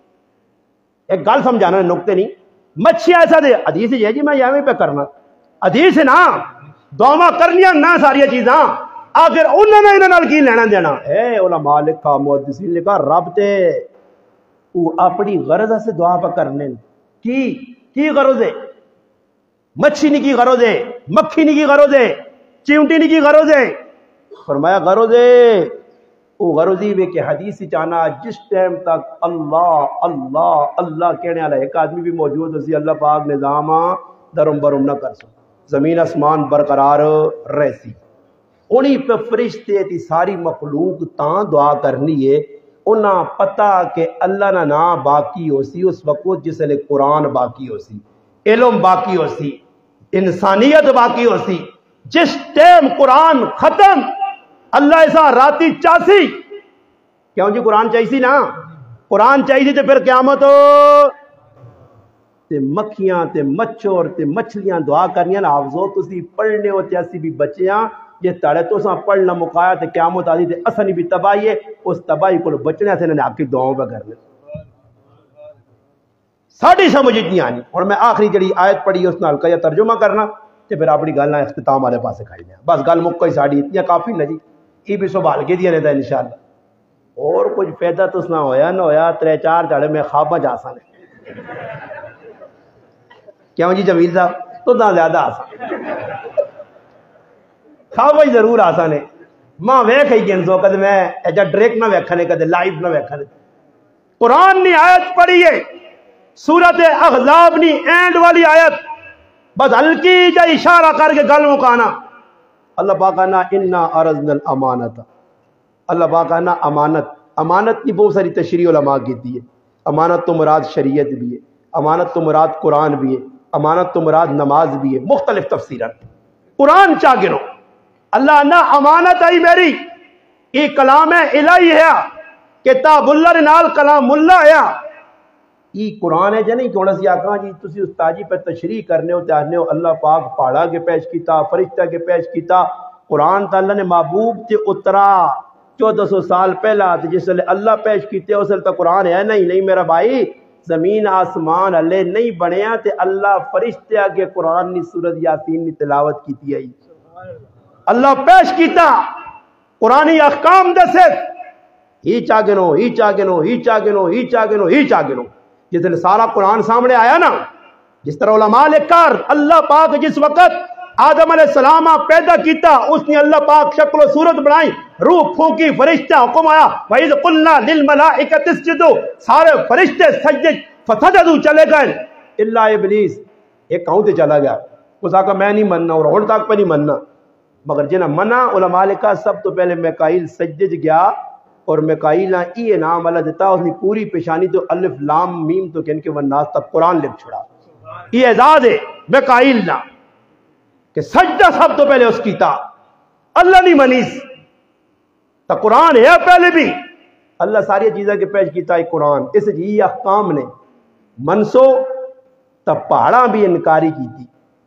ایک گل سمجھانا نکتے نہیں مچھیاں ایسا دے حدیث ہے جی میں یہاں پہ کرنا حدیث نا دعا کرنیاں نہ ساری چیزاں آخر انہوں نے انہوں کی لینا دینا اے علماء لکھا محدثین لکھا رب تے وہ اپنی غرض سے دعا پہ کرنے کی غرض ہے مچھی نہیں کی غرض ہے مکھی نہیں کی غرض ہے چیمٹی نہیں کی غرض ہے فرمایا غرض ہے وہ غرضی بے کہ حدیث چانا جس ٹائم تک اللہ اللہ اللہ کہنے والا ایک آدمی بھی موجود اسی اللہ پاک نظام درم برم نہ کر سکتا زمین آسمان برقرار رہسی انہی پہ فرشتے تھی ساری مخلوق تاں دعا کرنی ہے انہاں پتہ کہ اللہ نہ نا باقی ہو سی اس وقت جس لئے قرآن باقی ہو سی علم باقی ہو سی انسانیت باقی ہو سی جس ٹائم قرآن ختم اللہ ایسا راتی چاسی کیوں جی قرآن چاہیسی نا قرآن چاہیسی تو پھر قیامت ہو تے مکھیاں تے مچھر تے مچھلیاں دعا کرنیاں حافظو تسی پڑھنے ہوتے اسی بھی بچیاں یہ تڑے تو ساں پڑھنا مقایا تے قیامت آدھی تے اسنی بھی تباہی ہے اس تباہی کو بچنے سے نے آپ کی دعاؤں پہ کرنے ساڑھی سمجھ اتنی آنی اور میں آخری جڑی آیت پڑھی اس نال کا یہ ترجمہ کرنا تے پھر اپنی گل نہ اختتام والے پاسے کھائی دیا بس گل مکئی ساڑھی اتنی کافی نہ جی یہ بھی سنبھال کے دیا نہیں تھا انشاءاللہ اور کچھ فائدہ تو نہ ہویا نہ ہویا 3-4 جڑے میں خوابہ جا سانے کیوں جی جمیل صاحب تو نہ زیادہ آسان خوابہ ہی ضرور آسان ہے ماں ویکھ ہی گنزو کدے میں ایجا ڈریک نہ ویکھنے کدے لائیو نہ ویکھنے قرآن نے آیت پڑھی ہے سورت احزاب نے اینڈ والی آیت بس ہلکی جا اشارہ کر کے گل مکانا اللہ پاک کہنا انا عرضنا الامانت اللہ پاک کہنا امانت کی بہت ساری تشریح علماء کی ہے امانت تو مراد شریعت بھی ہے امانت تو مراد قرآن بھی ہے امانت تو مراد نماز بھی ہے مختلف تفسیرات قرآن چاہ گنو اللہ نہ امانت آئی میری یہ کلام الہی ہے کتاب اللہ نال کلام اللہ ہے یہ قرآن ہے جنہیں تھوڑا سی آکھاں جی تسی استاجی پہ تشریح کرنے ہو چاہنے ہو اللہ پاک پہاڑا کے پیش کیتا فرشتہ کے پیش کیتا قرآن تا اللہ نے محبوب تے اترا 1400 سال پہلا جس لئے اللہ پیش کیتے اس لئے قرآن ہے نہیں میرا بھائی زمین آسمان اللہ نہیں بنیا تے اللہ فرشتے آگے قرآن نی سورت یاسین نی تلاوت کیتی آئی اللہ پیش کیتا قرآنی احکام دسے ہی چاگنو ہی چاگنو ہی چاگنو ہی چاگنو ہی چاگنو جس نے سارا قرآن سامنے آیا نا جس طرح علماء لکھار اللہ پاک جس وقت آدم علیہ السلام پیدا کیتا اس نے اللہ پاک شکل و صورت بنائی روح پھونکی فرشتہ حکم آیا وَإِذْ قُلْنَا لِلْمَلَائِكَةِ اسْجُدُوا سارے فرشتے سجدے फसजदू चले गए इल्ला इबलीस, एक कहूँ तो चला गया, उस आका मैं नहीं मनना और होड़ तक पे नहीं मनना, मगर जिन्हें मना उलमा ने कहा सब तो पहले मिकाईल सजदे गया और मिकाईल ना ये नाम अल्लाह देता, उसने पूरी पेशानी तो अलिफ लाम मीम तो किन के वन्नास तक कुरान लिख छोड़ा। ये एजाज है मिकाईल ना कि सजदा सब तो पहले उसकी था, अल्लाह नहीं मनीस तो कुरान है पहले भी, अल्लाह सारी चीज़ें के पेश किया है कुरान, इस जी अहकाम ने मनसो तब पहाड़ा भी इनकारी की थी,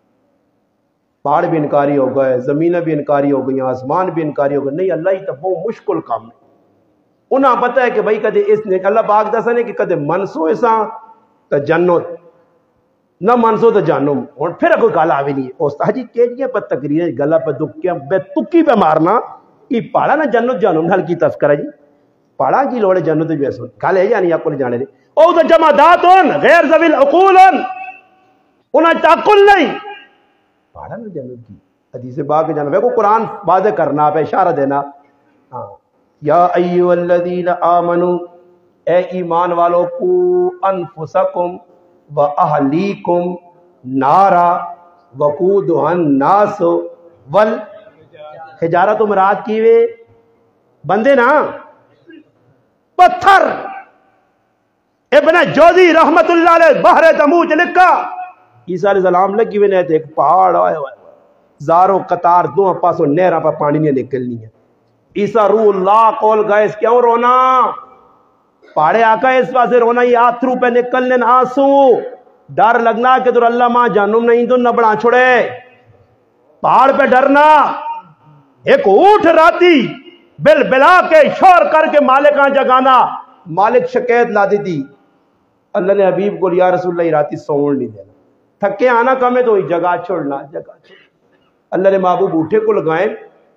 पहाड़ भी इनकारी हो गए, जमीनें भी इनकारी हो गई, आसमान भी इनकारी हो गए, नहीं अल्लाह ही तो बहुत मुश्किल काम है। उन्हें पता है कि भाई कदे इसने अल्लाह पाक दसा ने कि कदे मनसो ऐसा तो जन्नत न मनसो तो जानम, और फिर कोई गल आवी नहीं उस्ताद जी केजियां पर तकरीर गला पर दुक्कियां बे तुक्की पे मारना ये पहाड़ा ना जन्नत जानम नाल की तस्करा जी, पहाड़ा की लोड़ जन्नत जो सुन गल है जानी आपको जाने दे ओ तो जमादातुन गैर ज़विल अक़ूलन, उन्हें ताकुल नहीं पहाड़ा ना जन्नत की हदीस बाग जाना देखो कुरान वादे करना पे इशारा देना। हाँ या अय्युहल्लज़ीना आमनू, ए ईमान वालों कू अनफुसकुम व अहलीकुम नारा वकूदुहन नास वल हिजारा, तो मुराद की वे बंदे ना पत्थर। इब्न जोजी रहमतुल्लाह अलैह बहरे तमूज लिखा ईसा अलैहिस्सलाम लगी वे ने एक पहाड़ आया हुआ जारो कतार दो पासों नहरा पर पानी नहीं निकलनी है, ईसा रूहुल्लाह कोल गए क्यों रोना, पहाड़े आका इस पासे रोना, ये आथरू पे निकलने आंसू, डर लगना कि तो अल्लाह मां जानूम नहीं तो न बना छोड़े, पहाड़ पे डरना। एक ऊठ राती बिल बिला के शोर करके मालिक जगाना, मालिक शिकायत ला दी थी, अल्लाह ने हबीब को या रसूलुल्लाह राती सोन नहीं देना, थके आना कमे तो जगह छोड़ना, जगह छोड़। अल्लाह ने महबूब उठे को लगाए,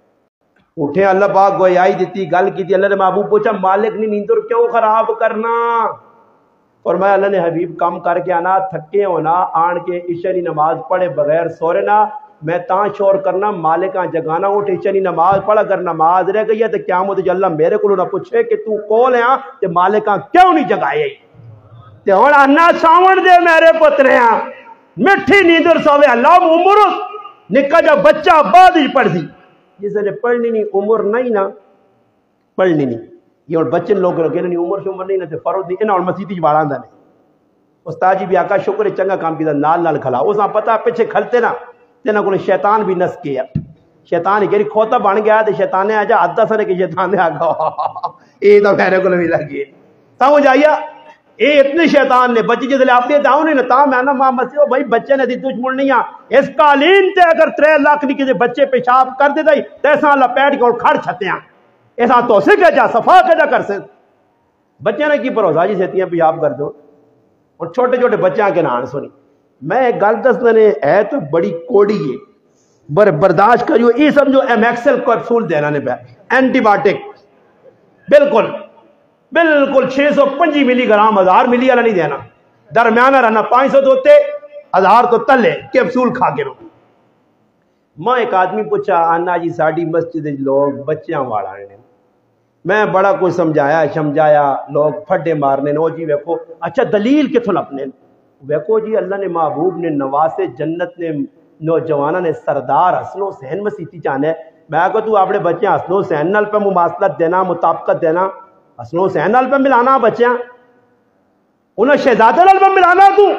उठे अल्लाह पाक गोयाई दी गल की थी, अल्लाह ने महबूब पूछा मालिक ने नींदर क्यों खराब करना, और मैं अल्लाह ने हबीब कम करके आना थके होना आन के ईशा नमाज पढ़े बगैर सोरे ना, मैं ता शोर करना मालिका जगाना, उठ ईशा नमाज पढ़, अगर नमाज रह गई है तो क्या मुझे अल्लाह मेरे को ना पूछे कि तू कोल है ते मालिका क्यों नहीं जगाए, ते हुण अन्ना सावण दे मेरे पुत्रे मिठी नींदर सोवे अल्लाह उम्र निक्का जा बच्चा बाद ही पढ़दी, जिसने पढ़नी नहीं उम्र नहीं ना पढ़नी नहीं, ये और बच्चे लोग लगे नहीं उम्र से उम्र नहीं ना ते फरोद नहीं इन्हां मसीती वाला ने उस्ताद जी भी आका शुक्र चंगा काम किया नाल नाल खला, उस पता पिछे खलते ना तेना को शैतान भी नस के शैतान ही खोता बन गया तो शैतान आजा अद्धा सर के शैतान आ गया ये तो मेरे को भी लगे समझ आइया, ये इतने शैतान ने बच्चे जिसले अपने दाऊ ने ना मैं ना मां मसी भाई बच्चे ने दी दुश्मन नहीं आ इस कालीन ते अगर 3 लाख की किसी बच्चे पेशाब कर दे तैसा लपेट के और खड़ छते ऐसा तो से क्या जा सफा क्या कर से बच्चे ने की भरोसा जी सेतियां पेशाब कर दो और छोटे छोटे बच्चों के नाम सुनी। मैं एक गल दस मैंने है तो बड़ी कोड़ी है बर्दाश्त करियो, ये समझो एमएक्सल कैप्सूल देना ने एंटीबायोटिक बिल्कुल बिल्कुल 625 मिलीग्राम 1000 मिली वाला नहीं देना, दरम्याना रहना 500 दोते 1000 तो तले कैप्सूल खा के रो। मैं एक आदमी पूछा आना जी साड़ी मस्जिद लोग बच्चों वाला ने, मैं बड़ा कुछ समझाया लोग फड्डे मारने नो जी वेखो, अच्छा दलील किथों लपने वेखो जी अल्लाह ने महबूब ने नवासे जन्नत ने नौजवाना ने सरदार हसन हुसैन मसीती चाहने, मैं को तू अपने बच्चे हसन हुसैन नाल पे मुमासलत देना मुताबकत देना, हसन हुसैन नाल पे मिलाना बच्चा उन्हें शहजादे नाल पे मिलाना, तू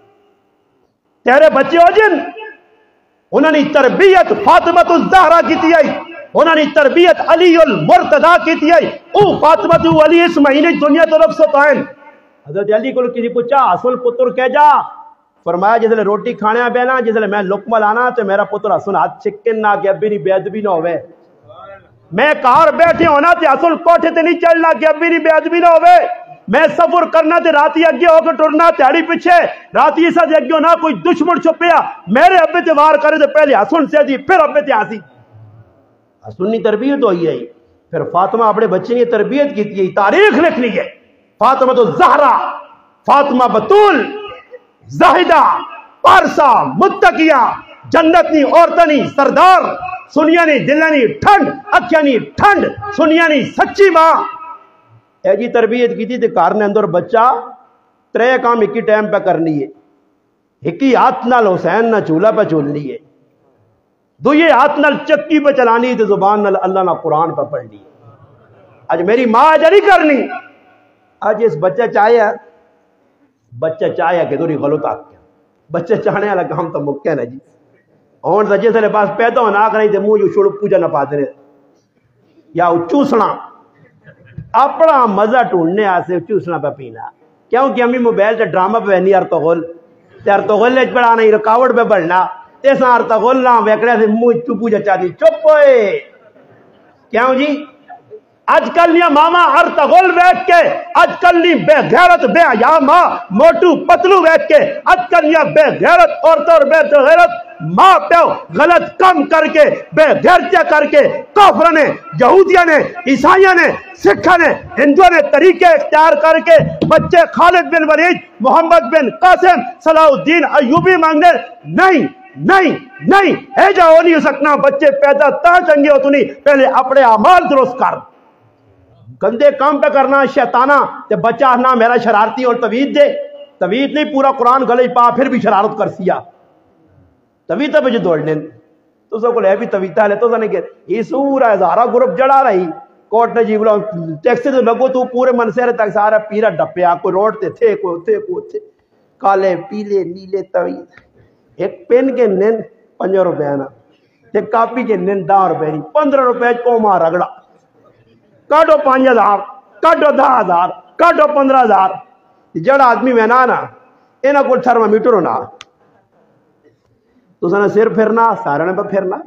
तेरे बच्चे हो जिन उन्होंने तरबियत फातिमा ज़हरा की थी, उन्होंने तरबियत अली उल मुर्तदा की थी, ओ फातिमा अली इस महीने दुनिया तरफ से तायन हजरत अली को किसी पूछा हसन पुत्र कह जा, फरमाया जिसले रोटी खाने बैना जिसले मैं लुकमा लाना तो मेरा पुत्र हसन हाथ चिकन ना के अभी नहीं बेअदबी ना होवे, मैं कार बैठे होना तो हसन कोठे ते नहीं चढ़ना कि अभी नहीं बेअदबी ना होवे, मैं सफर करना ते राती अगे होकर टुरना त्याड़ी पीछे राती ऐसा अगे ना कोई दुश्मन छुपया मेरे अब्बे ते वार करे तो पहले हसन से दी फिर अब्बे ते आसी हसन की तरबियत हुई है। फिर फातिमा अपने बच्चे की तरबियत की थी, तारीख लिख ली है, फातिमा तो ज़हरा फातिमा बतूल जाहिदा पारसा मुत्तकिया जन्नत नी औरतां नी सरदार सुनिया नी दिला नी ठंड अखियां नी ठंड सुनिया नी सच्ची मां ऐ जी तरबियत की थी घर ने अंदर बच्चा ترے کام ایک ہی ٹائم پہ کرنی ہے. ایک ہی ہاتھ نال حسین نہ چولہا پہ چولنی ہے, دوئے ہاتھ نال چکی پہ چلانی ہے, زبان نال اللہ نہ قرآن پہ پڑھنی ہے. آج میری ماں اج نہیں کرنی, آج اس بچہ چاہے کہ دوری غلط آ گیا, بچے چاہنے والا کام تو مکہ نا جی. اور سجے سے پاس پیدا ہونا کریں تو منہ جو چھوڑ پوجا نہ پاتے رہے یا چوسنا اپنا مزہ ٹونڈنے آسے چوسنا پہ پینا. کیونکہ ہمیں موبائل سے ڈرامہ پہ بہنی ارتغل پڑھا نہیں رکاوٹ پہ بڑھنا ایسا ارتغل نہ ویکڑے سے منہ چپو جچا دی چپ ہوئے. کیوں جی آج کل نیا ماما ارتغل بیٹھ کے, آج کل نی بے غیرت بے حیا ماں موٹو پتلو بیٹھ کے, آج کل نیا بے غیرت عورت اور بے غیرت ماں پیو غلط کم کر کے بے غیرتیاں کر کے کافروں نے, یہودیاں نے, عیسائیوں نے, سکھوں نے, ہندوؤں نے طریقے اختیار کر کے بچے خالد بن ولید, محمد بن قاسم, صلاح الدین ایوبی مانگنے نہیں نہیں نہیں ہے جا ہو نہیں سکنا. بچے پیدا تا چنگے ہو تو نہیں, پہلے اپنے اعمال درست کر. گندے کام پہ کرنا شیطانہ تے بچہ نہ میرا شرارتی اور توید دے, توید نہیں پورا قرآن گلے پا پھر بھی شرارت کر سیا تویدہ پہ جو دوڑنے تو سو کو لے بھی تویدہ لے تو سنے کہ یہ سورا ہزارہ گروپ جڑا رہی کوٹ نے جی بلا ٹیکسی تو لگو تو پورے منسے رہے تک سارا پیرا ڈپیا, کوئی روڈ تے تھے کوئی تھے کالے پیلے نیلے توید. ایک پین کے نین 5 روپے نا, ایک کاپی کے نین 10 روپے نہیں, 15 روپے کو ماں رگڑا, کاٹو 5000 کاٹو 10,000 کاٹو 15,000. جڑا آدمی میں نا اینا کو تھرمامیٹر ہونا تو سنا سر پھرنا سارے نے پہ پھرنا.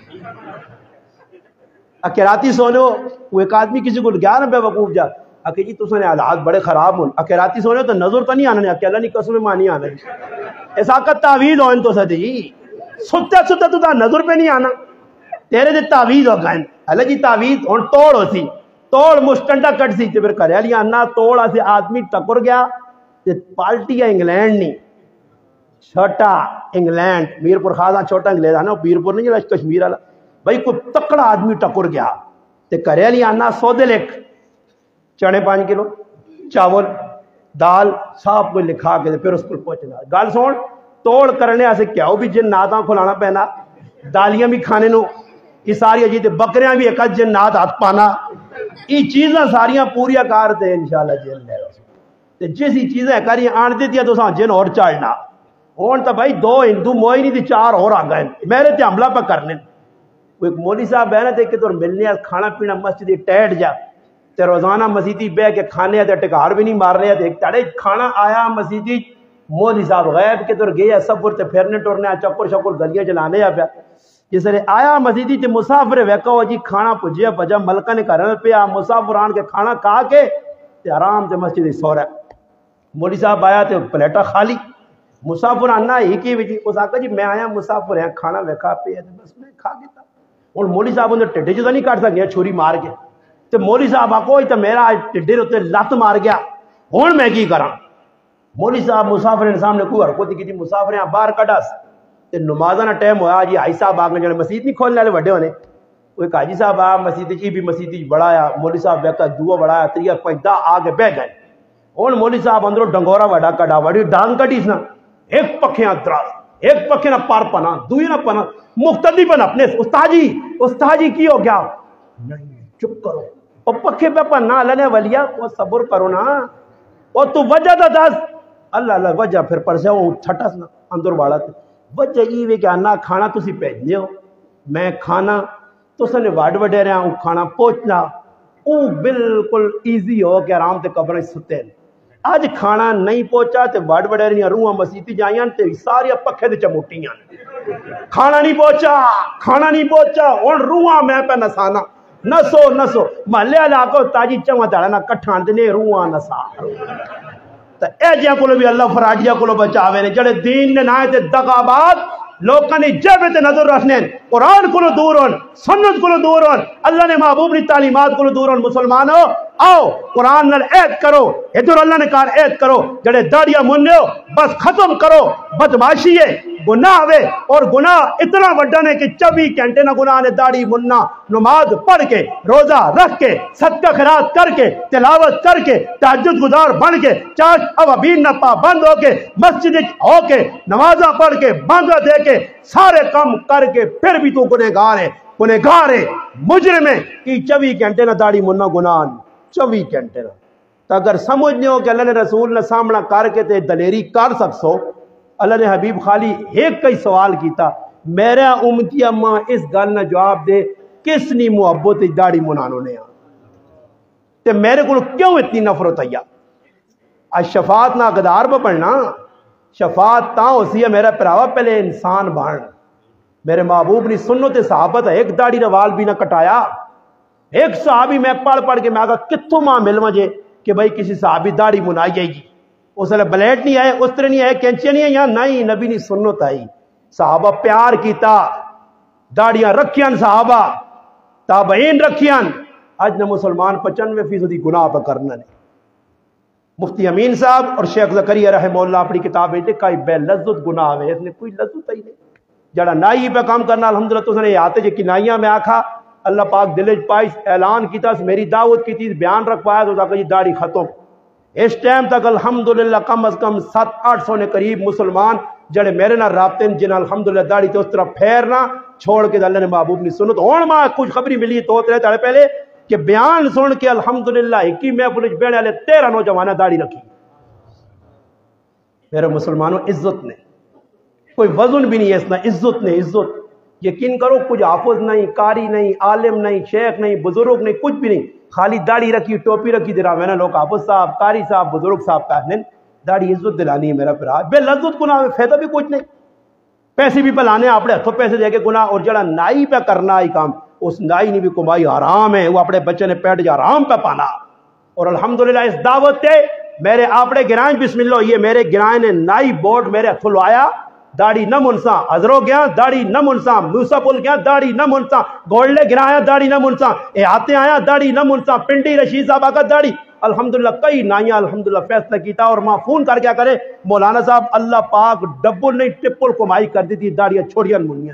اکیراتی سونو وہ ایک آدمی کسی کو گیا نا بے وقوف جا اکے جی تو سنے حالات بڑے خراب ہوں, اکیراتی سونے تو نظر تو نہیں آنا نہیں, اکیلا نہیں قسم مانی آنا ایسا کا تعویذ ہو تو سدی ستے تو تا نظر پہ نہیں آنا تیرے دے تعویذ ہو گئے. اللہ جی تعویذ ہوں توڑ ہو سی, توڑ مشکنڈا کٹ سی پھر کرے لیا انا توڑا سے آدمی ٹکر گیا پالٹی ہے انگلینڈ نہیں چھوٹا انگلینڈ, میرپور خاصا چھوٹا انگلینڈ ہے نا, میرپور نہیں ہے کشمیر والا. بھائی کوئی تکڑا آدمی ٹکر گیا تے کرے لیا انا سودے لکھ چنے 5 کلو چاول دال سب کو لکھا کے پھر اس کو پہنچنا. گل سن توڑ کرنے ایسے کیا ہو بھی جن ناتاں کھلانا پینا, دالیاں بھی کھانے نو, یہ ساری جی بکریاں بھی ایک جن نات ہاتھ پانا, یہ چیزاں ساریاں پوریا کار تے انشاءاللہ جن لے تے جس ہی چیزیں کری آن دیتی ہے تو ساں جن اور چاڑنا ہون تو بھائی 2 ہندو موئی نہیں تھی 4 اور آ گئے میرے تے حملہ پہ کرنے. وہ ایک مولوی صاحب ہے نا دیکھ کے تو ملنے کھانا پینا مسجد ٹیٹ جا تے روزانہ مسیدی بہ کے کھانے تے ٹکار بھی نہیں مار رہے تے تڑے کھانا آیا مسیدی مولوی صاحب غیب کے تو گئے سفر تے پھرنے ٹورنے چکر شکر گلیاں چلانے آ پیا. جس نے آیا مسیدی تے مسافر ویکا ہو جی کھانا پجیا بجا ملکہ نے کرنے پیا, مسافر آن کے کھانا کھا کے تے آرام تے مسجد سو رہا. مولوی صاحب آیا تے پلیٹا خالی, مسافر آنا ہی کی بھی اس آقا جی میں آیا مسافر ہیں کھانا ویکا پیا بس میں کھا گیا. اور مولوی صاحب نے ٹڈے جو نہیں کٹ سکے چھری مار کے تے مولوی صاحب آکو تو میرا ٹڈے اتنے لت مار گیا ہوں میں کی کراں. مولوی صاحب مسافر سامنے کوئی حرکت کی مسافر باہر کڈاس تے نمازاں دا ٹائم ہویا جی حاجی صاحب آ گئے جڑے مسجد نہیں کھولنے والے بڑے ہونے, کوئی حاجی صاحب آ مسجد جی بھی مسجد بڑا آیا, مولوی صاحب ویکا دعا بڑا تریا پنجا آ کے بہ گئے. ہوں مولوی صاحب اندروں ڈنگورا وڈا کڈا وڈی ڈانگ کڈی سنا, ایک پکھیاں دراز ایک پکھے نہ پار پنا دوئی نہ پنا مختلف بن اپنے استاد جی کی ہو گیا نہیں چپ کرو اور پکھے پہ پنا اللہ نے ولیا وہ صبر کرو نا اور تو وجہ دا دس اللہ اللہ وجہ پھر پر سے وہ چھٹا سنا اندر والا تھے وجہ یہ کہ آنا کھانا تسی بھیجنے ہو میں کھانا تو سنے واڈ وڈے رہا ہوں کھانا پہنچنا وہ بالکل ایزی ہو کہ آرام تے قبریں ستے ہیں. آج کھانا نہیں پہنچا تے واڈ وڈے رہی روحاں مسیتی جائیاں تے ساری پکھے تے چموٹیاں کھانا نہیں پہنچا اور روحاں میں پہ نسانا نسو محلے علاقوں تاجی چواں تاڑا نہ کٹھان دے روحاں نسا تے اے جیاں کولو بھی اللہ فراڈیاں کولو بچاوے نے جڑے دین نے نائے تے دغاباد لوکاں نے جب تے نظر رکھنے قرآن کو دور ہون سنت کو دور ہون اللہ نے محبوب نے تعلیمات کو دور ہون. مسلمانوں آؤ قرآن نال عہد کرو ادھر اللہ نے کہا عہد کرو جڑے داڑیاں مننے ہو بس ختم کرو بدماشی ہے गुनाह वे और गुनाह इतना वड्डा ने कि 24 घंटे ना गुनाह ने दाढ़ी मुन्ना नमाज पढ़ के रोजा रख के सदका खैरात करके तिलावत करके तहज्जुद गुजार बन के चाश अवाबीन न पाबंद होके मस्जिद होके नमाजा पढ़ के बांगा दे के सारे काम करके फिर भी तू गुनहगार है मुजरिम है कि 24 घंटे ना दाढ़ी मुन्ना गुनाह 24 घंटे ना। तो अगर समझने हो कि अल्लाह ने रसूल ने सामना करके ते दलेरी कर सकसो, अल्लाह ने हबीब खाली एक कई सवाल किया, मेरा उम्मती अम्मा इस गल ना जवाब दे किसनी मुहब्बत दाढ़ी मुनानो ने ते मेरे को क्यों इतनी नफरत आई। आज शफात ना गदार पर पढ़ना, शफात ता होसी है मेरा भरावा पहले इंसान बन। मेरे महबूब ने सुन्नत सहाबत एक दाढ़ी रवाल भी ना कटाया। एक सहाबी मैं पढ़ पढ़ के मैं आगा कितों मां मिल मजे कि भाई किसी सहाबी दाढ़ी मुनाई जाएगी, उस ब्लेड नहीं आए, उस तरह नहीं आए, कैंचियां नहीं आई, नहीं नबी ने सुन्नत आई। सहाबा प्यार किया, दाढ़ियां रखियां, सहाबा ताबईन रखियां। आज न मुसलमान 95% गुनाह पर करना ने। मुफ्ती अमीन साहब और शेख ज़करिया रहमतुल्लाह अपनी किताब में लिखा बेलज़्ज़त गुनाह है, इसने कोई लज़्ज़त ही नहीं। जड़ा नाई पे काम करना अल्हम्दुलिल्लाह तो उसने आते जे किनाइया में आखा अल्लाह पाक दिल पाइस ऐलान किया, मेरी दावत की थी, बयान रखवाया तो जी दाढ़ी खत्म। इस टाइम तक अल्हम्दुलिल्लाह कम अज कम 700-800 ने करीब मुसलमान जड़े मेरे ना राबते जिन्हें अल्हम्दुलिल्लाह दाढ़ी तो उस तरफ फेरना छोड़ के अल्लाह ने महबूब ने सुनो। तो हूँ मां कुछ खबरी मिली तो पहले कि बयान सुन के अल्हम्दुलिल्लाह एक ही महफिल बहने वाले 13 नौजवान दाढ़ी रखी। मेरे मुसलमानों इज्जत ने कोई वजन भी नहीं है, इसना इज्जत ने इज्जत। यकीन करो कुछ हाफिज नहीं, कारी नहीं, आलिम नहीं, शेख नहीं, बुजुर्ग नहीं, कुछ भी नहीं, खाली दाढ़ी रखी, टोपी रखी, दिला मैंने लोग हाफिज साहब, कारी साहब, बुजुर्ग साहब कहने दाढ़ी इज्जत दिलानी है। मेरा फिर बेलज्जत गुनाह में फायदा भी कुछ नहीं, पैसे भी पलाने अपने हथों पैसे देके गुनाह। और जड़ा नाई पे करना ही काम, उस नाई ने भी कमाई हराम है, वो अपने बच्चे ने पेट जा हराम पे पाना। और अल्हम्दुलिल्लाह इस दावत से मेरे आपने गिराए बिस्मिल्लाह, ये मेरे गिराए ने नाई बोर्ड मेरे हथों लाया, दाढ़ी न मुनसा, हजरो गया दाढ़ी न मुनसा, मूसा पुल गया दाढ़ी न मुनसा, गोल्डे गिराया दाढ़ी न मुनसा, ए आते आया दाढ़ी न मुनसा, पिंडी रशीद साहब आका दाढ़ी। अल्हम्दुलिल्लाह कई नाइया अल्हम्दुलिल्लाह फैसला किया और मां फोन कर क्या करे मौलाना साहब अल्लाह पाक डब्बुल नहीं टिप्पल कमाई कर दी थी, दाढ़ियां छोड़िया मुनिया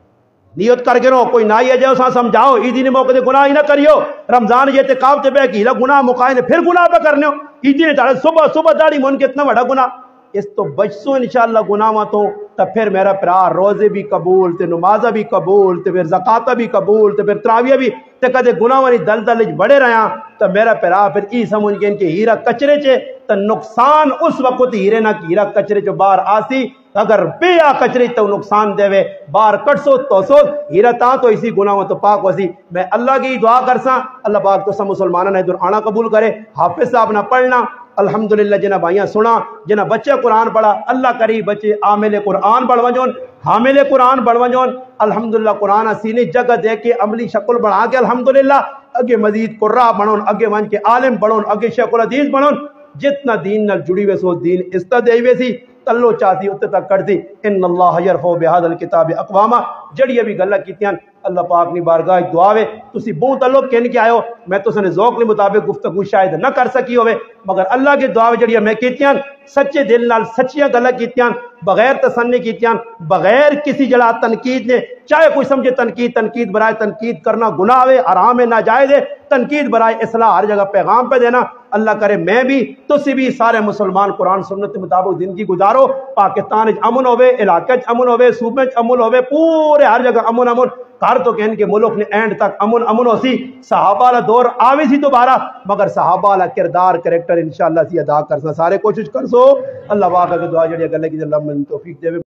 नियत करके रो कोई नाई है जो समझाओ ईदी ने मौके गुनाह ही ना करियो। रमजान ये काब ते बह की गुनाह मुकाए ने फिर गुनाह पे करने ईदी ने सुबह सुबह दाढ़ी मुन के इतना बड़ा गुनाह। इस तो बचसो इंशाअल्लाह गुनाह तो तब फिर मेरा प्यार रोजे भी कबूल ते नमाजा भी कबूल ते फिर ज़काता भी कबूल ते फिर तराविया भी ते कदे गुनाह वाली दलदल बड़े रहा। तो मेरा प्यार फिर ई समझ के इनके हीरा कचरे चे तो नुकसान उस वक्त हीरे ना हीरा कचरे जो बाहर आसी, अगर बेया कचरे तो नुकसान देवे बाहर कटसो तो सो हीरा ता तो इसी गुनाह तो पाक वसी। मैं अल्लाह की दुआ करसा अल्लाह पाक तो सब मुसलमाना ने दुआना कबूल करे। हाफिज साहब ना पढ़ना अल्हम्दुलिल्लाह, जिन्हें भाइयां सुना, जिन्हें बच्चे कुरान पढ़ा, अल्लाह करी बच्चे आमिल कुरान बढ़ वजोन, हामिल कुरान बढ़ वजोन। अल्हम्दुलिल्लाह कुरान सीने जगह दे के अमली शक्ल बढ़ा के अल्हम्दुलिल्लाह अगे मजीद कुर्रा बनोन, अगे वन के आलिम बनोन, अगे शेखुल हदीस बनोन। जितना दीन नाल जुड़ी वे सो दीन इस्ता दे वे सी तल्लो चाहती उत्ते तक कर दी। इन्नल्लाह यरफउ बिहादल किताब अक़वामा जड़ियां भी गल्लां कीतियां अल्लाह पाक नी बारगाह दुआ वे तुसी बहुत तल्लो कहन के आयो। मैं तो सने ज़ौक़ के मुताबिक गुफ्तगू शायद न कर सकी होवे, मगर अल्लाह की दुआ जड़ियां मैं कीतियां सच्चे दिल नाल सच्चियां गल्लां कीतियां, बगैर तसन्नी कीतियां, बगैर किसी जड़ा तनकीद ने। चाहे कोई समझे तनकीद बराए तनकीद करना गुनाह है, हराम है, नाजायज़ है, तनकीद बराए इसलाह हर जगह पैगाम पे देना। अल्लाह करे मैं भी तुसी भी सारे मुसलमान कुरान सुन्नत के मुताबिक जिंदगी गुजारो। पाकिस्तान अमन होवे, इलाके अमन होवे, सूबे अमन होवे, पूरे हर जगह अमन अमन कर तो कहन के मुल्क ने एंड तक अमन अमन हो सी। सहाबा दा दौर आवे सी दोबारा, मगर सहाबा दा किरदार कैरेक्टर इंशाअल्लाह सी अदा कर सा। सारे कोशिश कर सो अल्लाह पाक के दुआ जड़ी गल की अल्लाह मन तौफीक देवे।